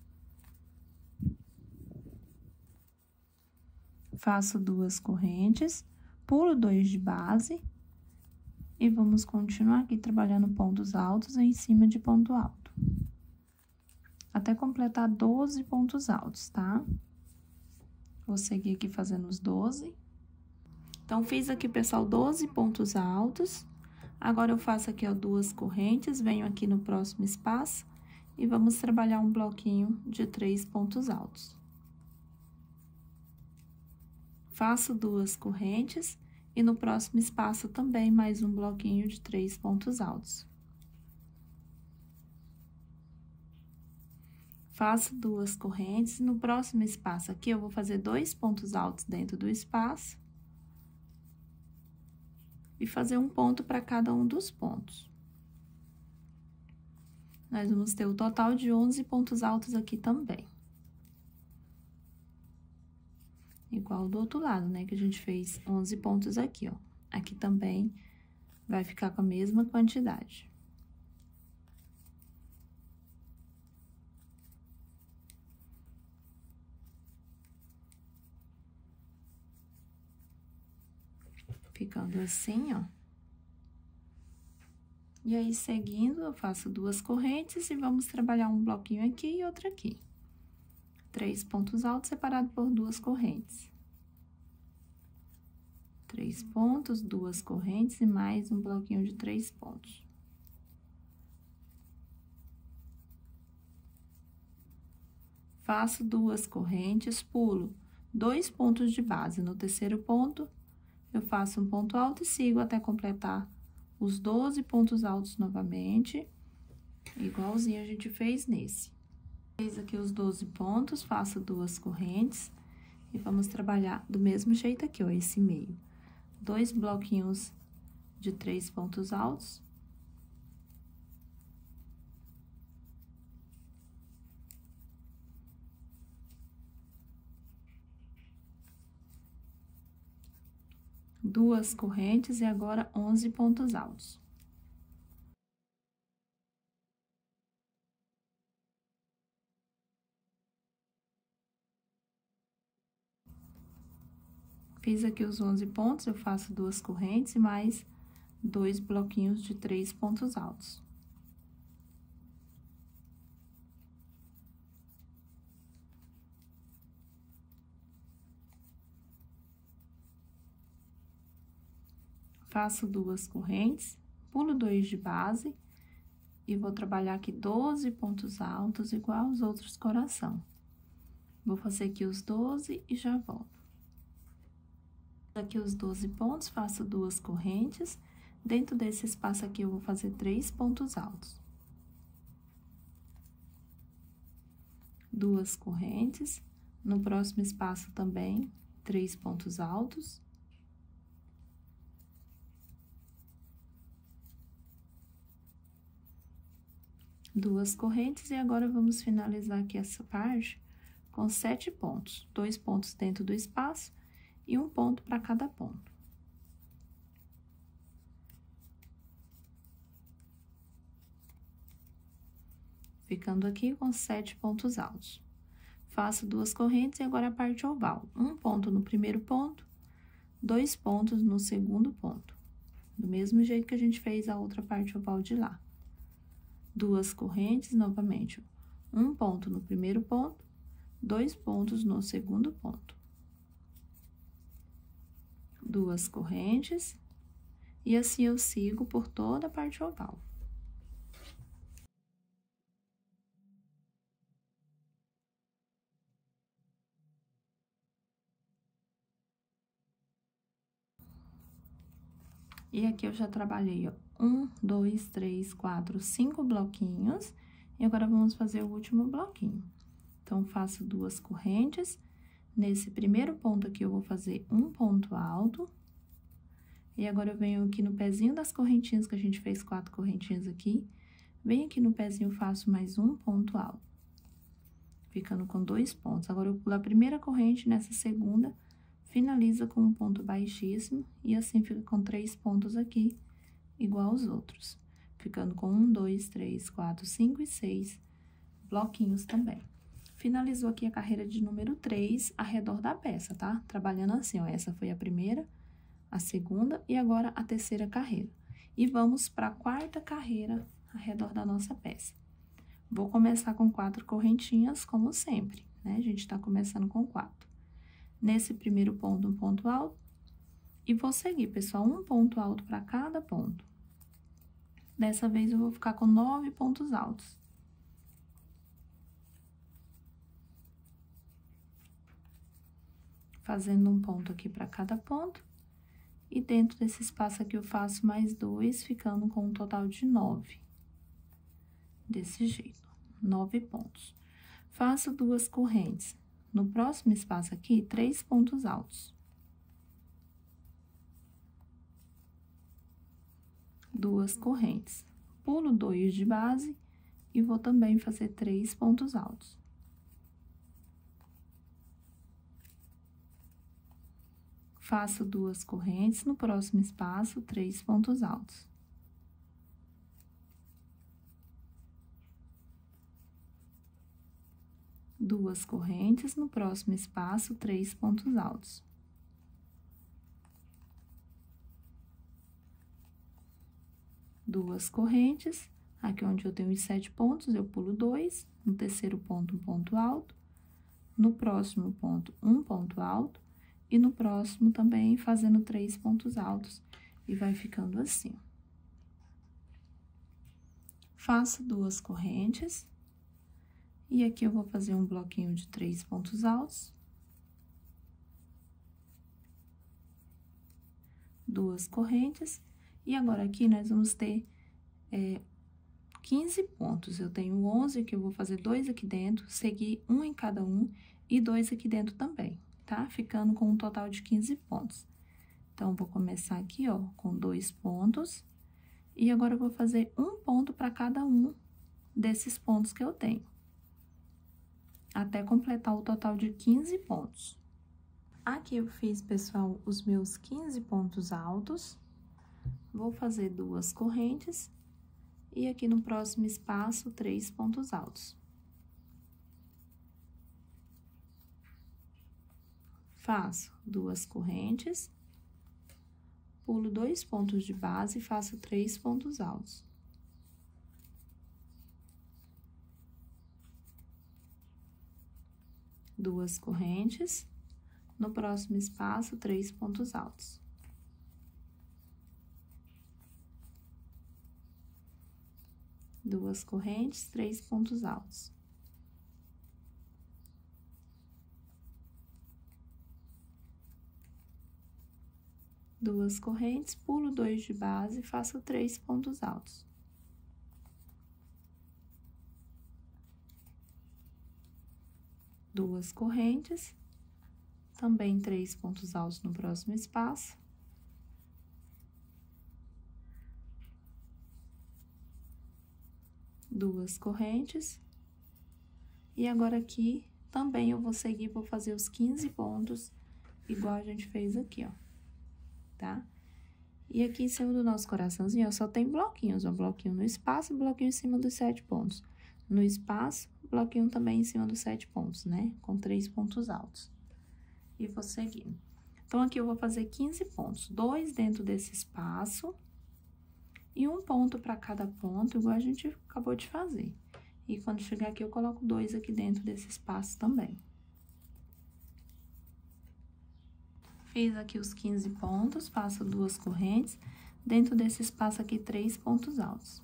Faço 2 correntes, pulo 2 de base. E vamos continuar aqui trabalhando pontos altos em cima de ponto alto. Até completar 12 pontos altos, tá? Vou seguir aqui fazendo os 12. Então, fiz aqui, pessoal, 12 pontos altos. Agora, eu faço aqui, ó, 2 correntes, venho aqui no próximo espaço e vamos trabalhar um bloquinho de 3 pontos altos. Faço 2 correntes. E no próximo espaço também, mais um bloquinho de 3 pontos altos. Faço 2 correntes, no próximo espaço aqui, eu vou fazer 2 pontos altos dentro do espaço. E fazer um ponto para cada um dos pontos. Nós vamos ter o total de 11 pontos altos aqui também. Igual do outro lado, né? Que a gente fez 11 pontos aqui, ó. Aqui também vai ficar com a mesma quantidade. Ficando assim, ó. E aí, seguindo, eu faço 2 correntes e vamos trabalhar um bloquinho aqui e outro aqui. 3 pontos altos separados por 2 correntes. 3 pontos, 2 correntes e mais um bloquinho de 3 pontos. Faço 2 correntes, pulo 2 pontos de base. No terceiro ponto, eu faço um ponto alto e sigo até completar os 12 pontos altos novamente, igualzinho a gente fez nesse. Fiz aqui os 12 pontos, faço 2 correntes e vamos trabalhar do mesmo jeito aqui, ó, esse meio. 2 bloquinhos de 3 pontos altos. Duas correntes e agora 11 pontos altos. Fiz aqui os 11 pontos, eu faço 2 correntes e mais 2 bloquinhos de 3 pontos altos. Faço 2 correntes, pulo 2 de base e vou trabalhar aqui 12 pontos altos, igual aos outros coração. Vou fazer aqui os 12 e já volto. Aqui os 12 pontos, faço 2 correntes. Dentro desse espaço aqui, eu vou fazer 3 pontos altos. 2 correntes. No próximo espaço também, 3 pontos altos. Duas correntes, e agora vamos finalizar aqui essa parte com 7 pontos. 2 pontos dentro do espaço e 1 ponto para cada ponto. Ficando aqui com 7 pontos altos. Faço 2 correntes e agora a parte oval. 1 ponto no primeiro ponto, 2 pontos no segundo ponto. Do mesmo jeito que a gente fez a outra parte oval de lá. 2 correntes, novamente. 1 ponto no primeiro ponto, 2 pontos no segundo ponto. 2 correntes, e assim eu sigo por toda a parte oval. E aqui eu já trabalhei, ó, 1, 2, 3, 4, 5 bloquinhos, e agora vamos fazer o último bloquinho. Então, faço 2 correntes, nesse primeiro ponto aqui eu vou fazer 1 ponto alto, e agora eu venho aqui no pezinho das correntinhas, que a gente fez 4 correntinhas aqui, venho aqui no pezinho, faço mais 1 ponto alto, ficando com 2 pontos. Agora, eu pulo a primeira corrente, nessa segunda, finaliza com um ponto baixíssimo, e assim fica com 3 pontos aqui, igual aos outros. Ficando com 1, 2, 3, 4, 5 e 6 bloquinhos também. Finalizou aqui a carreira de número 3, ao redor da peça, tá? Trabalhando assim, ó, essa foi a primeira, a segunda e agora a terceira carreira. E vamos para a quarta carreira ao redor da nossa peça. Vou começar com 4 correntinhas, como sempre, né? A gente tá começando com 4. Nesse primeiro ponto, 1 ponto alto, e vou seguir, pessoal, 1 ponto alto para cada ponto. Dessa vez, eu vou ficar com 9 pontos altos. Fazendo um ponto aqui para cada ponto, e dentro desse espaço aqui eu faço mais 2, ficando com um total de 9. Desse jeito, 9 pontos. Faço 2 correntes. No próximo espaço aqui, 3 pontos altos. 2 correntes. Pulo 2 de base e vou também fazer 3 pontos altos. Faço 2 correntes, no próximo espaço, 3 pontos altos. Duas correntes, no próximo espaço, 3 pontos altos. Duas correntes, aqui onde eu tenho os 7 pontos, eu pulo 2, no terceiro ponto, 1 ponto alto, no próximo ponto, 1 ponto alto, e no próximo também fazendo 3 pontos altos, e vai ficando assim. Faço 2 correntes. E aqui eu vou fazer um bloquinho de 3 pontos altos. 2 correntes. E agora, aqui, nós vamos ter 15 pontos. Eu tenho 11, que eu vou fazer 2 aqui dentro, seguir 1 em cada um e 2 aqui dentro também, tá? Ficando com um total de 15 pontos. Então, vou começar aqui, ó, com 2 pontos. E agora, eu vou fazer 1 ponto para cada um desses pontos que eu tenho. Até completar o total de 15 pontos. Aqui eu fiz, pessoal, os meus 15 pontos altos. Vou fazer 2 correntes. E aqui no próximo espaço, 3 pontos altos. Faço 2 correntes. Pulo 2 pontos de base e faço 3 pontos altos. Duas correntes, no próximo espaço, 3 pontos altos. 2 correntes, 3 pontos altos. Duas correntes, pulo 2 de base e faço 3 pontos altos. Duas correntes, também 3 pontos altos no próximo espaço. Duas correntes. E agora aqui, também eu vou seguir, vou fazer os 15 pontos, igual a gente fez aqui, ó, tá? E aqui em cima do nosso coraçãozinho, ó, só tem bloquinhos, ó, bloquinho no espaço e bloquinho em cima dos 7 pontos. No espaço, bloquinho também em cima dos 7 pontos, né? Com 3 pontos altos. E vou seguindo. Então, aqui eu vou fazer 15 pontos, 2 dentro desse espaço e 1 ponto para cada ponto, igual a gente acabou de fazer. E quando chegar aqui, eu coloco 2 aqui dentro desse espaço também. Fiz aqui os 15 pontos, faço 2 correntes, dentro desse espaço aqui, 3 pontos altos.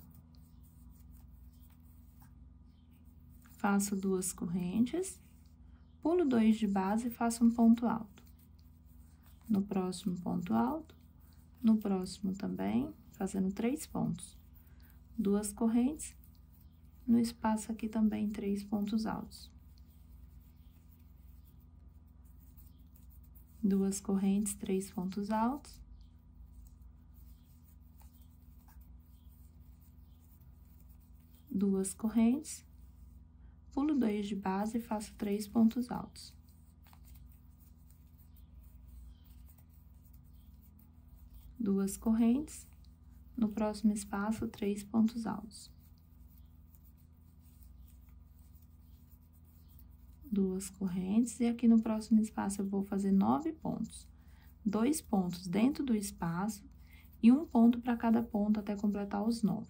Faço 2 correntes, pulo 2 de base e faço um ponto alto. No próximo ponto alto, no próximo também, fazendo 3 pontos. 2 correntes, no espaço aqui também 3 pontos altos. 2 correntes, 3 pontos altos. Duas correntes, pulo 2 de base e faço 3 pontos altos. Duas correntes, no próximo espaço, 3 pontos altos. Duas correntes, e aqui no próximo espaço eu vou fazer 9 pontos. 2 pontos dentro do espaço e 1 ponto para cada ponto até completar os 9.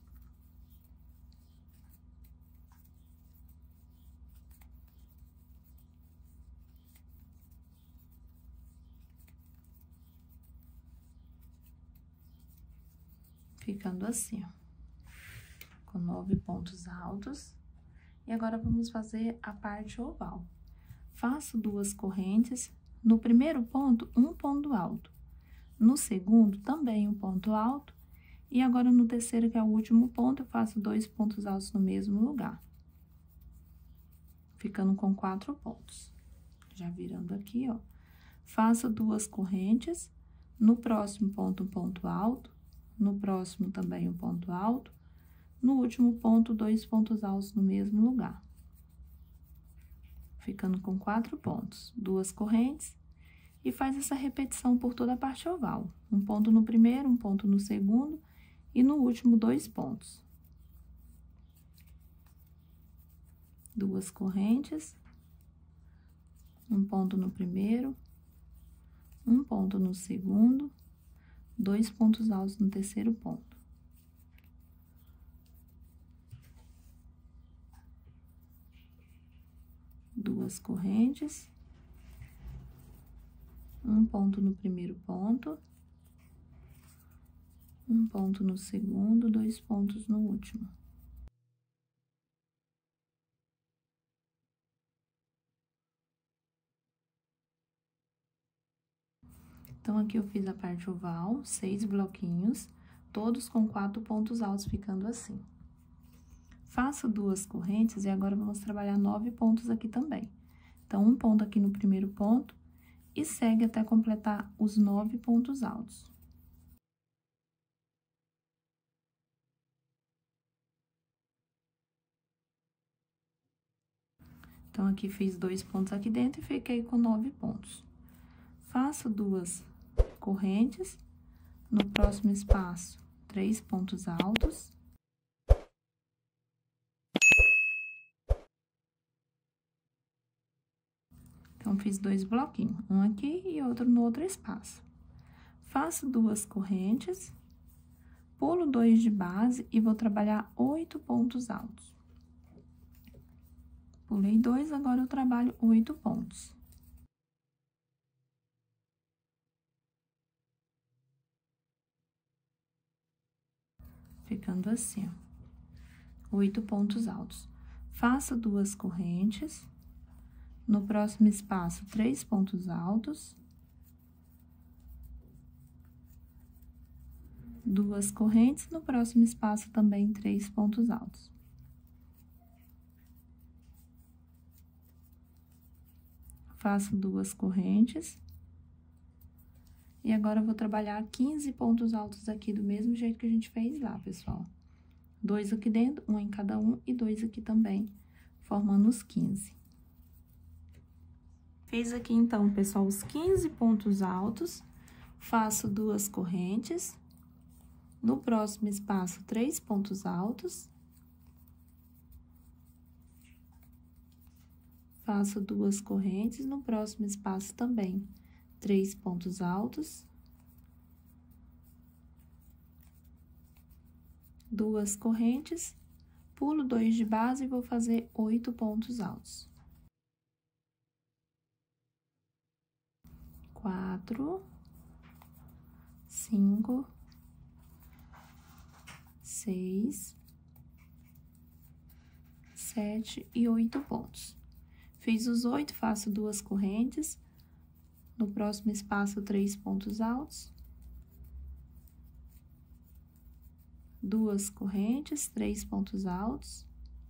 Ficando assim, ó, com 9 pontos altos. E agora, vamos fazer a parte oval. Faço 2 correntes, no primeiro ponto, 1 ponto alto. No segundo, também 1 ponto alto. E agora, no terceiro, que é o último ponto, eu faço 2 pontos altos no mesmo lugar. Ficando com 4 pontos. Já virando aqui, ó. Faço 2 correntes, no próximo ponto, 1 ponto alto. No próximo, também 1 ponto alto. No último ponto, 2 pontos altos no mesmo lugar. Ficando com 4 pontos. 2 correntes. E faz essa repetição por toda a parte oval. 1 ponto no primeiro, 1 ponto no segundo. E no último, 2 pontos. 2 correntes. 1 ponto no primeiro. 1 ponto no segundo. 2 pontos altos no terceiro ponto. Duas correntes, 1 ponto no primeiro ponto, 1 ponto no segundo, 2 pontos no último. Então, aqui eu fiz a parte oval, 6 bloquinhos, todos com 4 pontos altos, ficando assim. Faço 2 correntes e agora vamos trabalhar 9 pontos aqui também. Então, 1 ponto aqui no primeiro ponto e segue até completar os 9 pontos altos. Então, aqui fiz 2 pontos aqui dentro e fiquei com 9 pontos. Faço 2 correntes, no próximo espaço, 3 pontos altos. Então, fiz 2 bloquinhos, um aqui e outro no outro espaço. Faço 2 correntes, pulo 2 de base e vou trabalhar 8 pontos altos. Pulei 2, agora eu trabalho 8 pontos. Ficando assim, ó. 8 pontos altos. Faço 2 correntes. No próximo espaço, 3 pontos altos. 2 correntes, no próximo espaço também 3 pontos altos. Faço 2 correntes. E agora, eu vou trabalhar 15 pontos altos aqui, do mesmo jeito que a gente fez lá, pessoal. 2 aqui dentro, 1 em cada um, e 2 aqui também, formando os 15. Fiz aqui, então, pessoal, os 15 pontos altos. Faço 2 correntes. No próximo espaço, 3 pontos altos. Faço 2 correntes, no próximo espaço também, 3 pontos altos. 2 correntes, pulo 2 de base e vou fazer 8 pontos altos. 4, 5, 6, 7 e 8 pontos. Fiz os 8, faço 2 correntes. No próximo espaço, 3 pontos altos. 2 correntes, 3 pontos altos.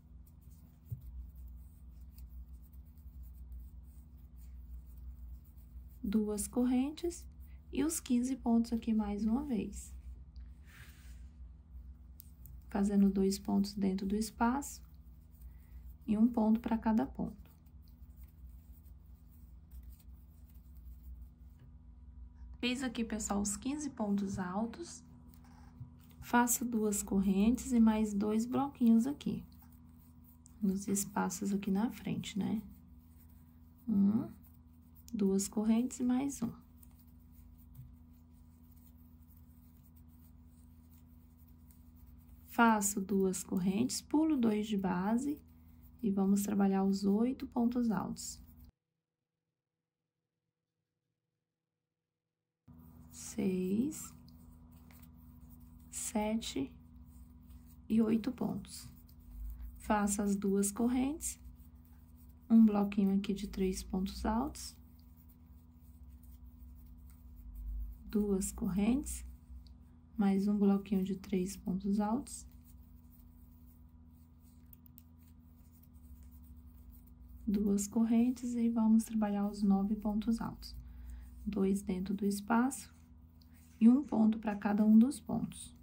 2 correntes e os 15 pontos aqui mais uma vez. Fazendo 2 pontos dentro do espaço e 1 ponto para cada ponto. Fiz aqui, pessoal, os 15 pontos altos. Faço 2 correntes e mais 2 bloquinhos aqui. Nos espaços aqui na frente, né? 2 correntes e mais 1. Faço 2 correntes, pulo 2 de base e vamos trabalhar os 8 pontos altos. 6, 7 e 8 pontos. Faço as 2 correntes, um bloquinho aqui de 3 pontos altos, 2 correntes, mais um bloquinho de 3 pontos altos, 2 correntes e vamos trabalhar os 9 pontos altos. 2 dentro do espaço e 1 ponto para cada um dos pontos.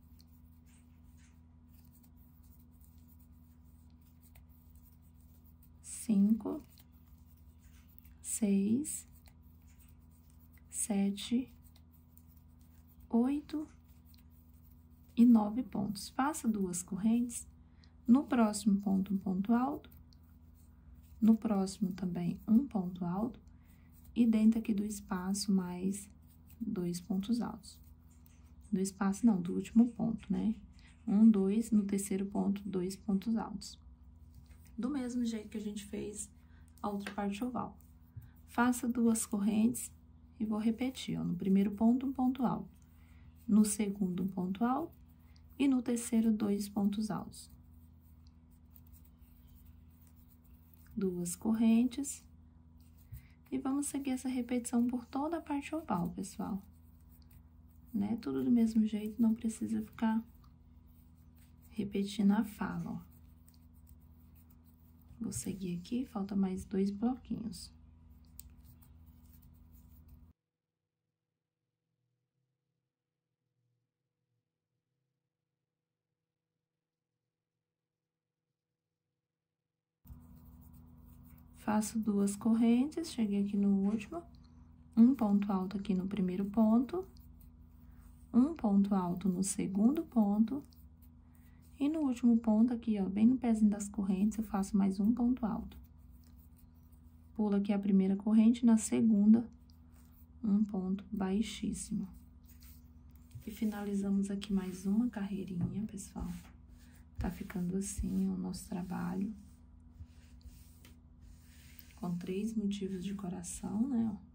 5, 6, 7, 8 e 9 pontos. Faço 2 correntes, no próximo ponto, um ponto alto, no próximo também um ponto alto, e dentro aqui do espaço mais 2 pontos altos. Do espaço não, do último ponto, né? 1, 2, no terceiro ponto, 2 pontos altos. Do mesmo jeito que a gente fez a outra parte oval. Faço 2 correntes e vou repetir, ó, no primeiro ponto, um ponto alto. No segundo, um ponto alto. E no terceiro, 2 pontos altos. 2 correntes. E vamos seguir essa repetição por toda a parte oval, pessoal. Né? Tudo do mesmo jeito, não precisa ficar repetindo a fala, ó. Vou seguir aqui, falta mais 2 bloquinhos. Faço 2 correntes, cheguei aqui no último, um ponto alto aqui no primeiro ponto, um ponto alto no segundo ponto, e no último ponto aqui, ó, bem no pezinho das correntes, eu faço mais um ponto alto. Pulo aqui a primeira corrente, na segunda, um ponto baixíssimo. E finalizamos aqui mais uma carreirinha, pessoal. Tá ficando assim o nosso trabalho. Com 3 motivos de coração, né, ó.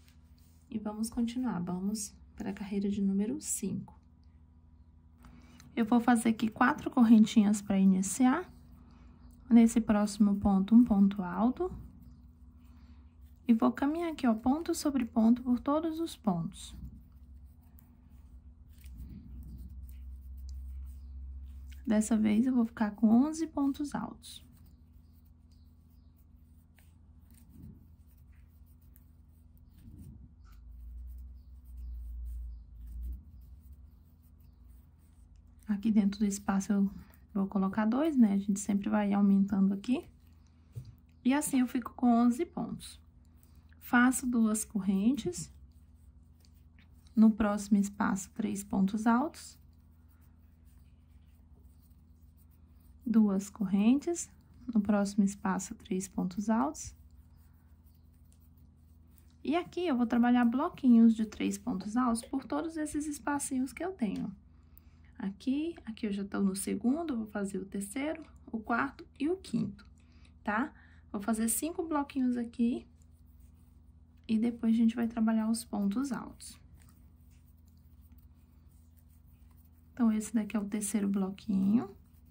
E vamos continuar, vamos para a carreira de número 5. Eu vou fazer aqui 4 correntinhas para iniciar. Nesse próximo ponto, um ponto alto. E vou caminhar aqui, ó, ponto sobre ponto por todos os pontos. Dessa vez, eu vou ficar com 11 pontos altos. Aqui dentro do espaço, eu vou colocar 2, né? A gente sempre vai aumentando aqui. E assim, eu fico com 11 pontos. Faço 2 correntes. No próximo espaço, 3 pontos altos. 2 correntes. No próximo espaço, 3 pontos altos. E aqui, eu vou trabalhar bloquinhos de 3 pontos altos por todos esses espacinhos que eu tenho. Aqui eu já tô no segundo, vou fazer o terceiro, o quarto e o quinto, tá? Vou fazer 5 bloquinhos aqui. E depois a gente vai trabalhar os pontos altos. Então, esse daqui é o terceiro bloquinho.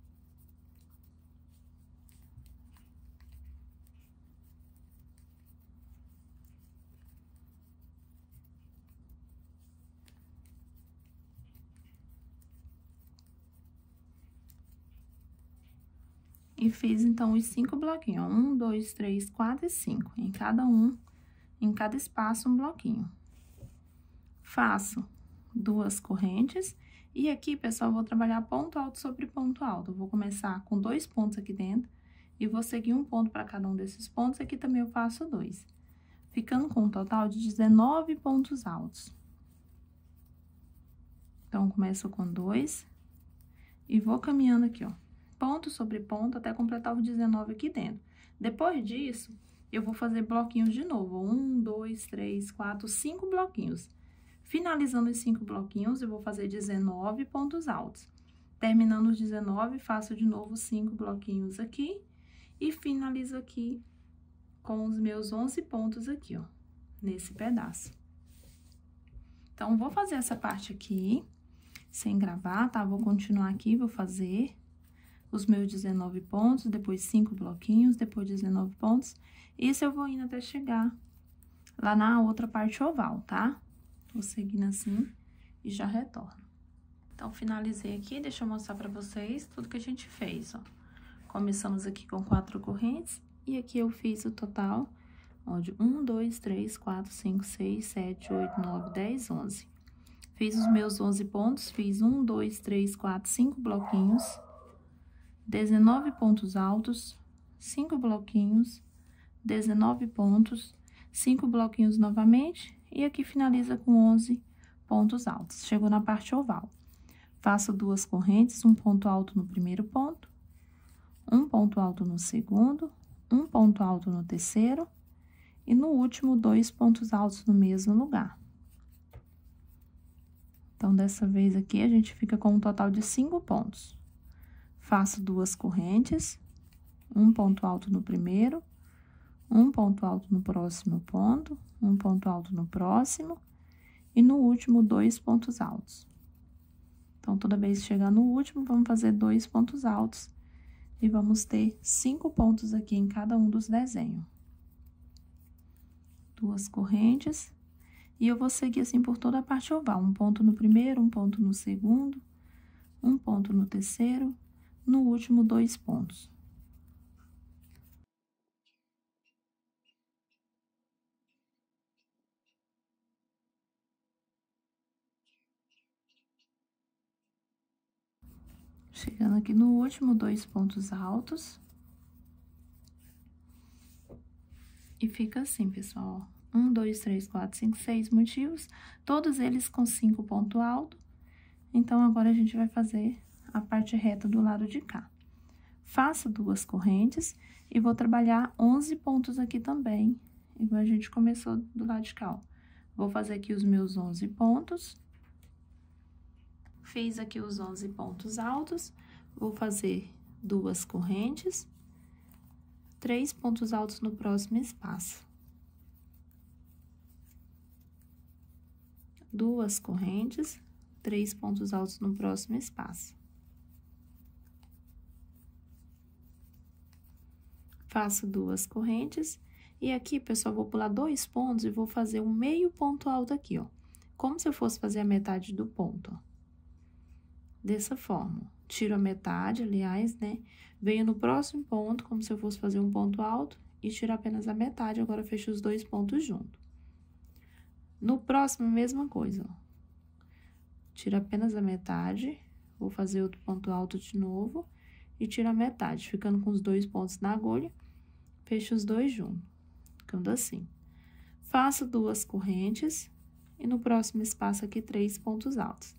E fiz, então, os 5 bloquinhos. 1, 2, 3, 4 e 5. Em cada espaço, um bloquinho. Faço 2 correntes. E aqui, pessoal, eu vou trabalhar ponto alto sobre ponto alto. Eu vou começar com 2 pontos aqui dentro. E vou seguir um ponto para cada um desses pontos. Aqui também eu faço 2. Ficando com um total de 19 pontos altos. Então, começo com 2. E vou caminhando aqui, ó. Ponto sobre ponto, até completar os 19 aqui dentro. Depois disso, eu vou fazer bloquinhos de novo. 1, 2, 3, 4, 5 bloquinhos. Finalizando os 5 bloquinhos, eu vou fazer 19 pontos altos. Terminando os 19, faço de novo 5 bloquinhos aqui. E finalizo aqui com os meus 11 pontos aqui, ó. Nesse pedaço. Então, vou fazer essa parte aqui, sem gravar, tá? Vou continuar aqui, vou fazer os meus 19 pontos, depois 5 bloquinhos, depois 19 pontos. Isso eu vou indo até chegar lá na outra parte oval, tá? Vou seguindo assim e já retorno. Então, finalizei aqui, deixa eu mostrar pra vocês tudo que a gente fez, ó. Começamos aqui com 4 correntes e aqui eu fiz o total, ó, de 1, 2, 3, 4, 5, 6, 7, 8, 9, 10, 11. Fiz os meus 11 pontos, fiz 1, 2, 3, 4, 5 bloquinhos. 19 pontos altos, 5 bloquinhos, 19 pontos, 5 bloquinhos novamente, e aqui finaliza com 11 pontos altos. Chegou na parte oval. Faço 2 correntes, um ponto alto no primeiro ponto, um ponto alto no segundo, um ponto alto no terceiro, e no último, 2 pontos altos no mesmo lugar. Então, dessa vez aqui, a gente fica com um total de 5 pontos. Faço 2 correntes, um ponto alto no primeiro, um ponto alto no próximo ponto, um ponto alto no próximo, e no último, 2 pontos altos. Então, toda vez que chegar no último, vamos fazer 2 pontos altos, e vamos ter 5 pontos aqui em cada um dos desenhos. 2 correntes, e eu vou seguir assim por toda a parte oval, um ponto no primeiro, um ponto no segundo, um ponto no terceiro, no último, 2 pontos. Chegando aqui no último, 2 pontos altos. E fica assim, pessoal, ó. 1, 2, 3, 4, 5, 6 motivos, todos eles com 5 pontos altos. Então, agora a gente vai fazer a parte reta do lado de cá. Faço 2 correntes e vou trabalhar 11 pontos aqui também, igual a gente começou do lado de cá, ó. Vou fazer aqui os meus 11 pontos. Fiz aqui os 11 pontos altos, vou fazer 2 correntes, 3 pontos altos no próximo espaço. 2 correntes, 3 pontos altos no próximo espaço. Faço 2 correntes. E aqui, pessoal, vou pular 2 pontos e vou fazer um meio ponto alto aqui, ó. Como se eu fosse fazer a metade do ponto, ó. Dessa forma. Tiro a metade, aliás, né? Venho no próximo ponto, como se eu fosse fazer um ponto alto, e tiro apenas a metade, agora fecho os 2 pontos junto. No próximo, mesma coisa, ó. Tiro apenas a metade, vou fazer outro ponto alto de novo, e tiro a metade, ficando com os 2 pontos na agulha, fecho os 2 juntos, ficando assim. Faço 2 correntes, e no próximo espaço aqui, 3 pontos altos.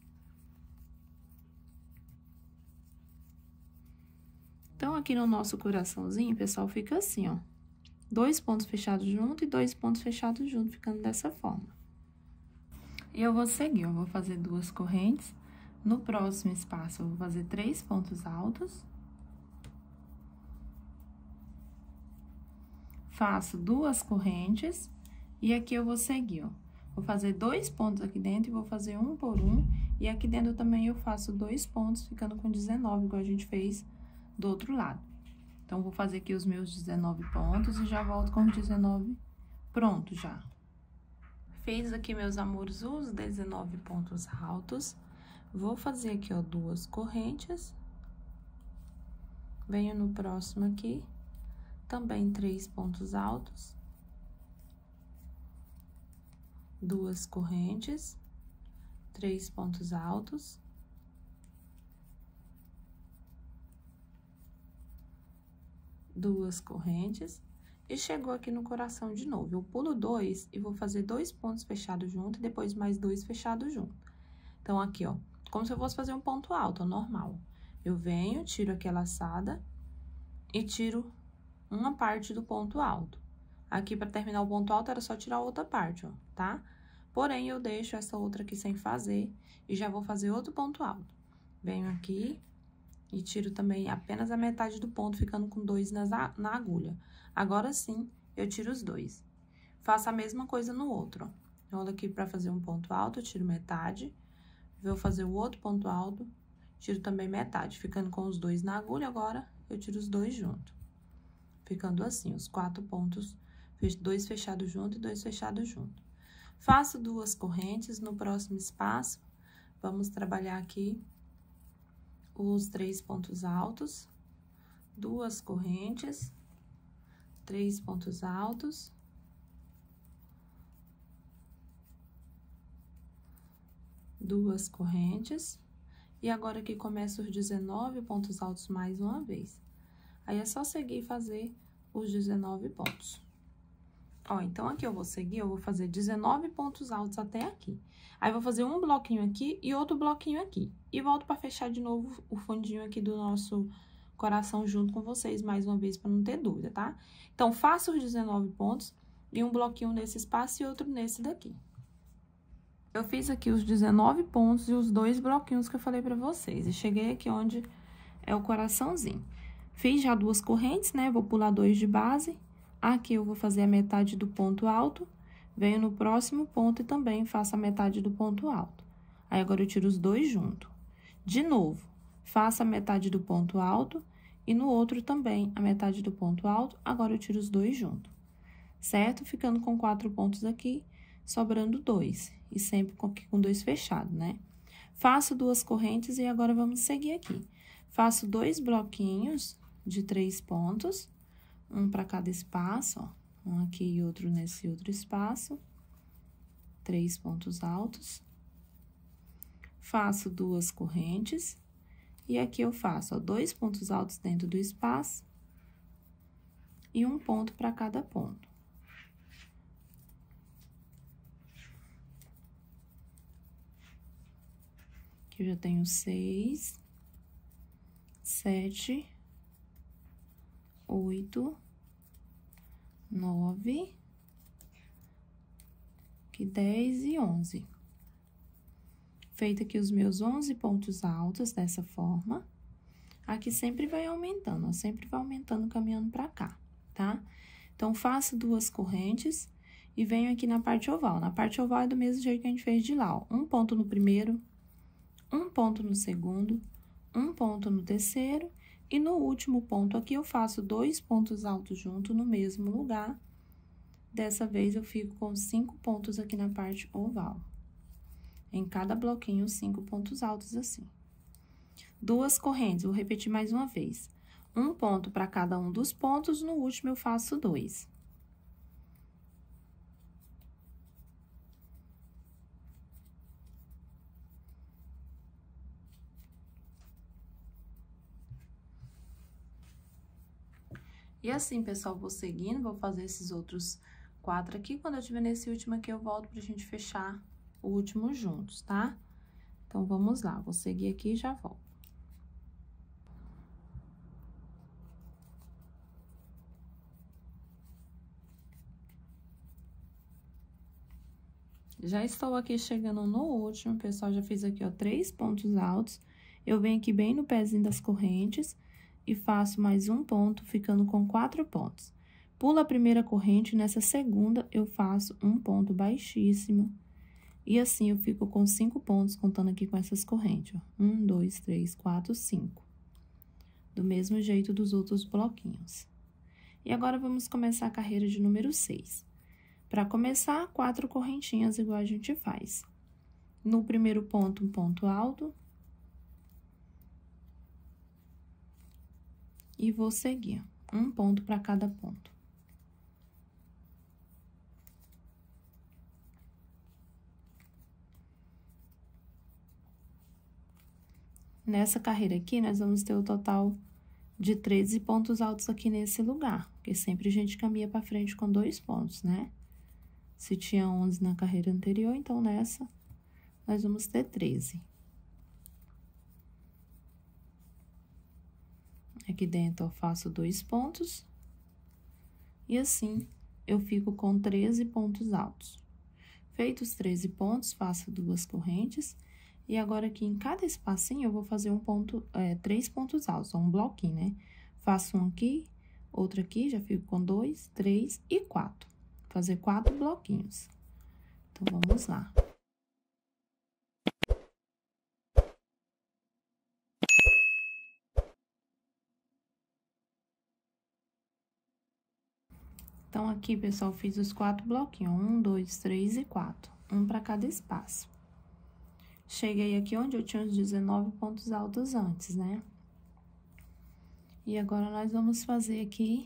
Então, aqui no nosso coraçãozinho, pessoal, fica assim, ó. 2 pontos fechados junto e 2 pontos fechados junto, ficando dessa forma. E eu vou seguir, ó, vou fazer 2 correntes. No próximo espaço, eu vou fazer 3 pontos altos. Faço 2 correntes. E aqui eu vou seguir, ó. Vou fazer 2 pontos aqui dentro e vou fazer um por um. E aqui dentro também eu faço 2 pontos, ficando com 19, igual a gente fez do outro lado. Então, vou fazer aqui os meus 19 pontos e já volto com os 19 pronto já. Fiz aqui, meus amores, os 19 pontos altos. Vou fazer aqui, ó, 2 correntes. Venho no próximo aqui, também 3 pontos altos. 2 correntes, 3 pontos altos. 2 correntes, e chegou aqui no coração de novo. Eu pulo 2 e vou fazer 2 pontos fechados junto e depois mais 2 fechados junto. Então, aqui, ó, como se eu fosse fazer um ponto alto, ó, normal. Eu venho, tiro aqui a laçada e tiro uma parte do ponto alto. Aqui, para terminar o ponto alto, era só tirar a outra parte, ó, tá? Porém, eu deixo essa outra aqui sem fazer e já vou fazer outro ponto alto. Venho aqui e tiro também apenas a metade do ponto, ficando com 2 na agulha. Agora sim, eu tiro os 2. Faço a mesma coisa no outro, ó. Eu olho aqui pra fazer um ponto alto, eu tiro metade. Vou fazer o outro ponto alto, tiro também metade, ficando com os 2 na agulha. Agora, eu tiro os 2 junto. Ficando assim, os 4 pontos, 2 fechados junto e 2 fechados junto. Faço 2 correntes no próximo espaço. Vamos trabalhar aqui os 3 pontos altos, 2 correntes, 3 pontos altos, 2 correntes, e agora aqui começa os 19 pontos altos mais uma vez. Aí, é só seguir e fazer os 19 pontos. Ó, então, aqui eu vou seguir, eu vou fazer 19 pontos altos até aqui. Aí, vou fazer um bloquinho aqui e outro bloquinho aqui. E volto pra fechar de novo o fundinho aqui do nosso coração junto com vocês, mais uma vez, pra não ter dúvida, tá? Então, faço os 19 pontos e um bloquinho nesse espaço e outro nesse daqui. Eu fiz aqui os 19 pontos e os 2 bloquinhos que eu falei pra vocês. E cheguei aqui onde é o coraçãozinho. Fiz já 2 correntes, né? Vou pular 2 de base. Aqui eu vou fazer a metade do ponto alto, venho no próximo ponto e também faço a metade do ponto alto. Aí, agora eu tiro os 2 juntos. De novo, faço a metade do ponto alto e no outro também a metade do ponto alto, agora eu tiro os 2 juntos. Certo? Ficando com 4 pontos aqui, sobrando 2. E sempre com 2 fechados, né? Faço 2 correntes e agora vamos seguir aqui. Faço 2 bloquinhos de 3 pontos. Um para cada espaço, ó. Um aqui e outro nesse outro espaço. 3 pontos altos. Faço 2 correntes. E aqui eu faço, ó, 2 pontos altos dentro do espaço. E um ponto para cada ponto. Aqui eu já tenho 6, 7, 8, 9, aqui 10 e 11. Feito aqui os meus 11 pontos altos dessa forma. Aqui sempre vai aumentando, ó, sempre vai aumentando, caminhando pra cá, tá? Então, faço 2 correntes e venho aqui na parte oval. Na parte oval é do mesmo jeito que a gente fez de lá, ó. Um ponto no primeiro, um ponto no segundo, um ponto no terceiro E no último ponto aqui, eu faço 2 pontos altos junto no mesmo lugar. Dessa vez, eu fico com 5 pontos aqui na parte oval. Em cada bloquinho, 5 pontos altos assim. 2 correntes, vou repetir mais uma vez. Um ponto para cada um dos pontos, no último eu faço 2. E assim, pessoal, vou seguindo, vou fazer esses outros 4 aqui. Quando eu estiver nesse último aqui, eu volto pra gente fechar o último juntos, tá? Então, vamos lá, vou seguir aqui e já volto. Já estou aqui chegando no último, pessoal, já fiz aqui, ó, 3 pontos altos. Eu venho aqui bem no pezinho das correntes e faço mais um ponto, ficando com 4 pontos. Pulo a primeira corrente, nessa segunda eu faço um ponto baixíssimo. E assim, eu fico com 5 pontos, contando aqui com essas correntes, ó. 1, 2, 3, 4, 5. Do mesmo jeito dos outros bloquinhos. E agora, vamos começar a carreira de número 6. Para começar, 4 correntinhas, igual a gente faz. No primeiro ponto, um ponto alto. E vou seguir, um ponto para cada ponto. Nessa carreira aqui, nós vamos ter o total de 13 pontos altos aqui nesse lugar, porque sempre a gente caminha para frente com 2 pontos, né? Se tinha 11 na carreira anterior, então nessa nós vamos ter 13. Aqui dentro eu faço 2 pontos. E assim, eu fico com 13 pontos altos. Feitos os 13 pontos, faço 2 correntes. E agora, aqui em cada espacinho, eu vou fazer 3 pontos altos, um bloquinho, né? Faço um aqui, outro aqui, já fico com 2, 3 e 4. Fazer 4 bloquinhos. Então, vamos lá. Então, aqui, pessoal, fiz os 4 bloquinhos. 1, 2, 3 e 4. Um para cada espaço. Cheguei aqui onde eu tinha os 19 pontos altos antes, né? E agora, nós vamos fazer aqui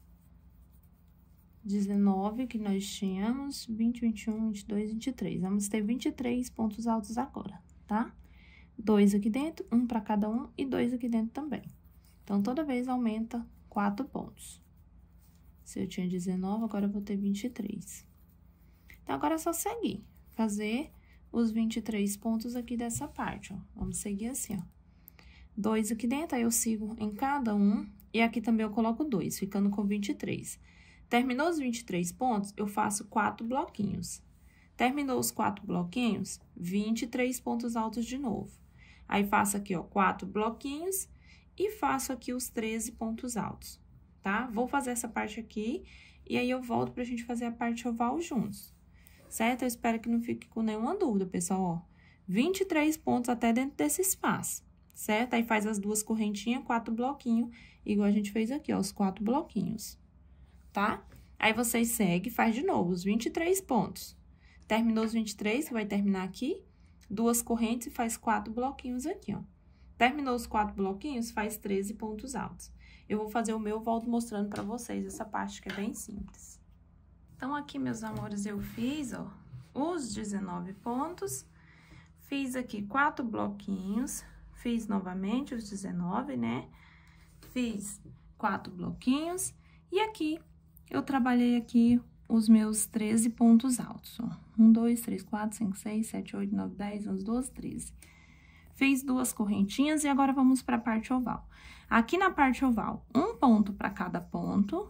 19 que nós tínhamos, 20, 21, 22, 23. Vamos ter 23 pontos altos agora, tá? 2 aqui dentro, um para cada um e 2 aqui dentro também. Então, toda vez aumenta 4 pontos. Se eu tinha 19, agora eu vou ter 23. Então, agora é só seguir, fazer os 23 pontos aqui dessa parte, ó. Vamos seguir assim, ó. 2 aqui dentro, aí eu sigo em cada um, e aqui também eu coloco 2, ficando com 23. Terminou os 23 pontos, eu faço 4 bloquinhos. Terminou os 4 bloquinhos, 23 pontos altos de novo. Aí, faço aqui, ó, 4 bloquinhos e faço aqui os 13 pontos altos, tá? Vou fazer essa parte aqui e aí eu volto pra gente fazer a parte oval juntos. Certo? Eu espero que não fique com nenhuma dúvida, pessoal, ó. 23 pontos até dentro desse espaço, certo? Aí, faz as 2 correntinhas, 4 bloquinhos, igual a gente fez aqui, ó, os 4 bloquinhos, tá? Aí, vocês seguem, faz de novo os 23 pontos. Terminou os 23, que vai terminar aqui, 2 correntes e faz 4 bloquinhos aqui, ó. Terminou os 4 bloquinhos, faz 13 pontos altos. Eu vou fazer o meu, volto mostrando pra vocês essa parte que é bem simples. Então, aqui, meus amores, eu fiz, ó, os 19 pontos, fiz aqui 4 bloquinhos, fiz novamente os 19, né? Fiz 4 bloquinhos e aqui eu trabalhei aqui os meus 13 pontos altos, ó. 1, 2, 3, 4, 5, 6, 7, 8, 9, 10, 11, 12, 13. Fiz 2 correntinhas e agora vamos para a parte oval. Aqui na parte oval, um ponto para cada ponto.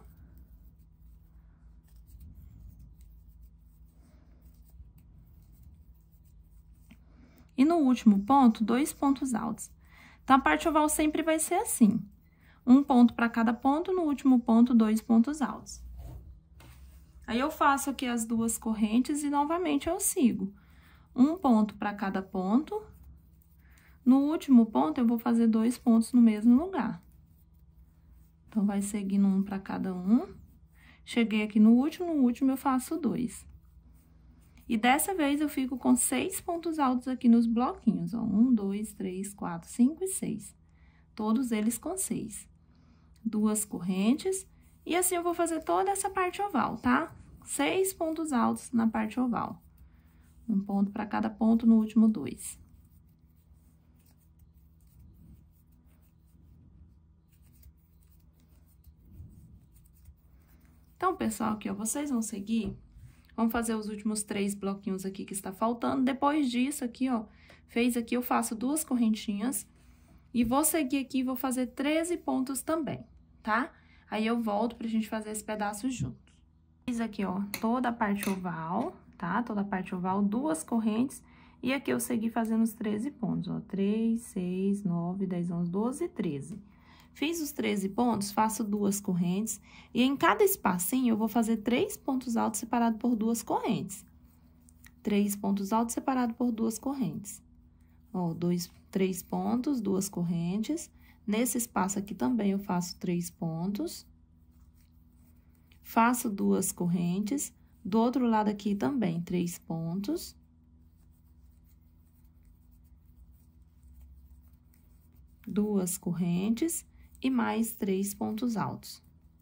E no último ponto, 2 pontos altos. Então, a parte oval sempre vai ser assim. Um ponto para cada ponto, no último ponto, 2 pontos altos. Aí, eu faço aqui as 2 correntes e, novamente, eu sigo. Um ponto para cada ponto. No último ponto, eu vou fazer 2 pontos no mesmo lugar. Então, vai seguindo um pra cada um. Cheguei aqui no último eu faço 2. E dessa vez, eu fico com 6 pontos altos aqui nos bloquinhos, ó. 1, 2, 3, 4, 5 e 6. Todos eles com 6. 2 correntes. E assim, eu vou fazer toda essa parte oval, tá? 6 pontos altos na parte oval. Um ponto para cada ponto no último 2. Então, pessoal, aqui, ó, vocês vão seguir, vamos fazer os últimos 3 bloquinhos aqui que está faltando. Depois disso, aqui, ó, fez aqui, eu faço 2 correntinhas e vou seguir aqui e vou fazer 13 pontos também, tá? Aí, eu volto pra gente fazer esse pedaço juntos. Fiz aqui, ó, toda a parte oval, tá? Toda a parte oval, 2 correntes. E aqui, eu segui fazendo os 13 pontos, ó. 3, 6, 9, 10, 11, 12 e 13. Fiz os 13 pontos, faço 2 correntes. E em cada espacinho, eu vou fazer 3 pontos altos separados por 2 correntes. 3 pontos altos separados por 2 correntes. Ó, 3 pontos, 2 correntes. Nesse espaço aqui também, eu faço 3 pontos. Faço 2 correntes. Do outro lado aqui também, 3 pontos. Duas correntes e mais 3 pontos altos.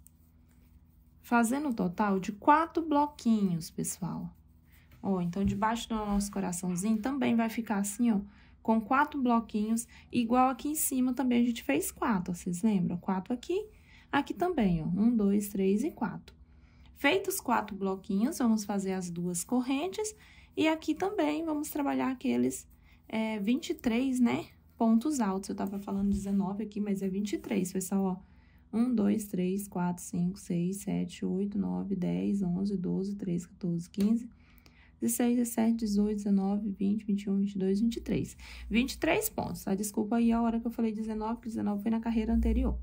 Fazendo um total de 4 bloquinhos, pessoal. Ó, então, debaixo do nosso coraçãozinho também vai ficar assim, ó, com 4 bloquinhos, igual aqui em cima também a gente fez 4, ó, vocês lembram? 4 aqui, aqui também, ó, 1, 2, 3 e 4. Feitos 4 bloquinhos, vamos fazer as 2 correntes, e aqui também vamos trabalhar aqueles 23, né? Pontos altos, eu tava falando 19 aqui, mas é 23, pessoal, ó. 1, 2, 3, 4, 5, 6, 7, 8, 9, 10, 11, 12, 13, 14, 15, 16, 17, 18, 19, 20, 21, 22, 23. 23 pontos, tá? Desculpa aí a hora que eu falei 19, porque 19 foi na carreira anterior.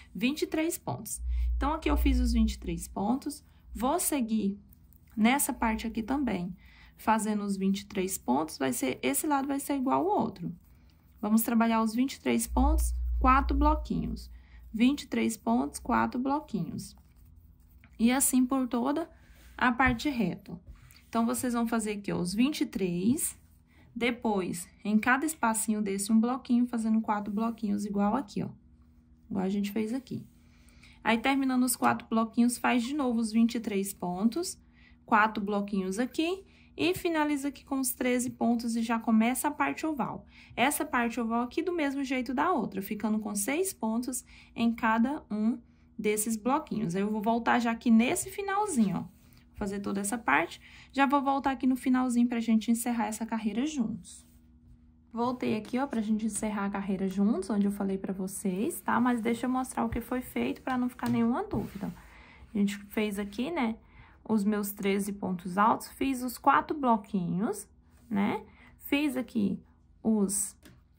23 pontos. Então, aqui eu fiz os 23 pontos, vou seguir nessa parte aqui também, fazendo os 23 pontos, esse lado vai ser igual ao outro. Vamos trabalhar os 23 pontos, 4 bloquinhos. 23 pontos, 4 bloquinhos. E assim por toda a parte reta. Então, vocês vão fazer aqui, ó, os 23. Depois, em cada espacinho desse, um bloquinho, fazendo 4 bloquinhos igual aqui, ó. Igual a gente fez aqui. Aí, terminando os 4 bloquinhos, faz de novo os 23 pontos. 4 bloquinhos aqui. E finaliza aqui com os 13 pontos e já começa a parte oval. Essa parte oval aqui do mesmo jeito da outra, ficando com 6 pontos em cada um desses bloquinhos. Aí, eu vou voltar já aqui nesse finalzinho, ó. Vou fazer toda essa parte, já vou voltar aqui no finalzinho pra gente encerrar essa carreira juntos. Voltei aqui, ó, pra gente encerrar a carreira juntos, onde eu falei pra vocês, tá? Mas deixa eu mostrar o que foi feito pra não ficar nenhuma dúvida. A gente fez aqui, né, os meus 13 pontos altos, fiz os 4 bloquinhos, né? Fiz aqui os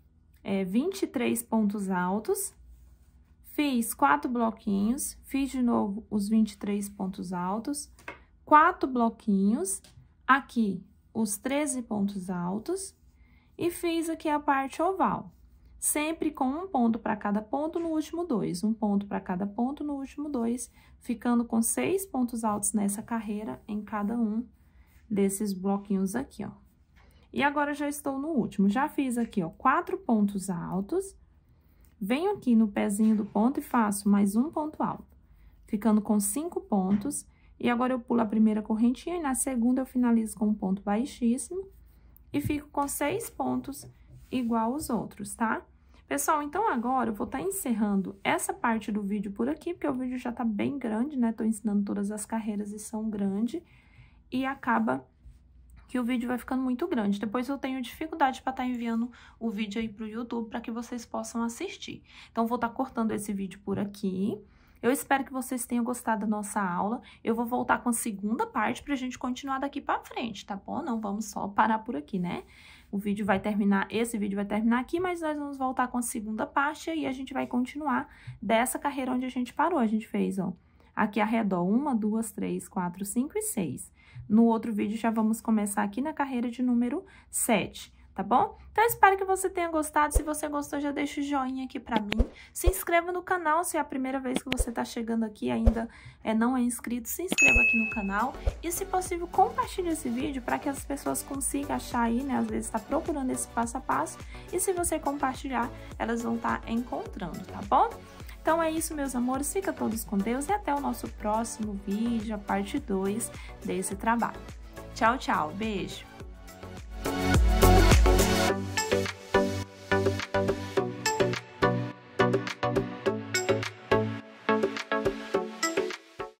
23 pontos altos, fiz 4 bloquinhos, fiz de novo os 23 pontos altos, 4 bloquinhos, aqui os 13 pontos altos, e fiz aqui a parte oval. Sempre com um ponto para cada ponto no último 2, um ponto para cada ponto no último 2, ficando com 6 pontos altos nessa carreira em cada um desses bloquinhos aqui, ó. E agora, já estou no último. Já fiz aqui, ó, 4 pontos altos, venho aqui no pezinho do ponto e faço mais um ponto alto, ficando com 5 pontos. E agora, eu pulo a primeira correntinha e na segunda eu finalizo com um ponto baixíssimo e fico com 6 pontos igual os outros, tá? Pessoal, então agora eu vou estar encerrando essa parte do vídeo por aqui, porque o vídeo já tá bem grande, né? Tô ensinando todas as carreiras e são grandes, e acaba que o vídeo vai ficando muito grande. Depois eu tenho dificuldade para estar enviando o vídeo aí pro YouTube para que vocês possam assistir. Então, vou estar cortando esse vídeo por aqui. Eu espero que vocês tenham gostado da nossa aula. Eu vou voltar com a segunda parte pra gente continuar daqui pra frente, tá bom? Não vamos só parar por aqui, né? O vídeo vai terminar, esse vídeo vai terminar aqui, mas nós vamos voltar com a segunda parte e a gente vai continuar dessa carreira onde a gente parou. A gente fez, ó, aqui arredor 1, 2, 3, 4, 5 e 6. No outro vídeo já vamos começar aqui na carreira de número 7. tá bom? Então, eu espero que você tenha gostado. Se você gostou, já deixa o joinha aqui pra mim. Se inscreva no canal, se é a primeira vez que você tá chegando aqui e ainda não é inscrito, se inscreva aqui no canal. E, se possível, compartilhe esse vídeo para que as pessoas consigam achar aí, né? Às vezes tá procurando esse passo a passo. E se você compartilhar, elas vão estar encontrando, tá bom? Então é isso, meus amores. Fica todos com Deus e até o nosso próximo vídeo, a parte 2 desse trabalho. Tchau, tchau. Beijo.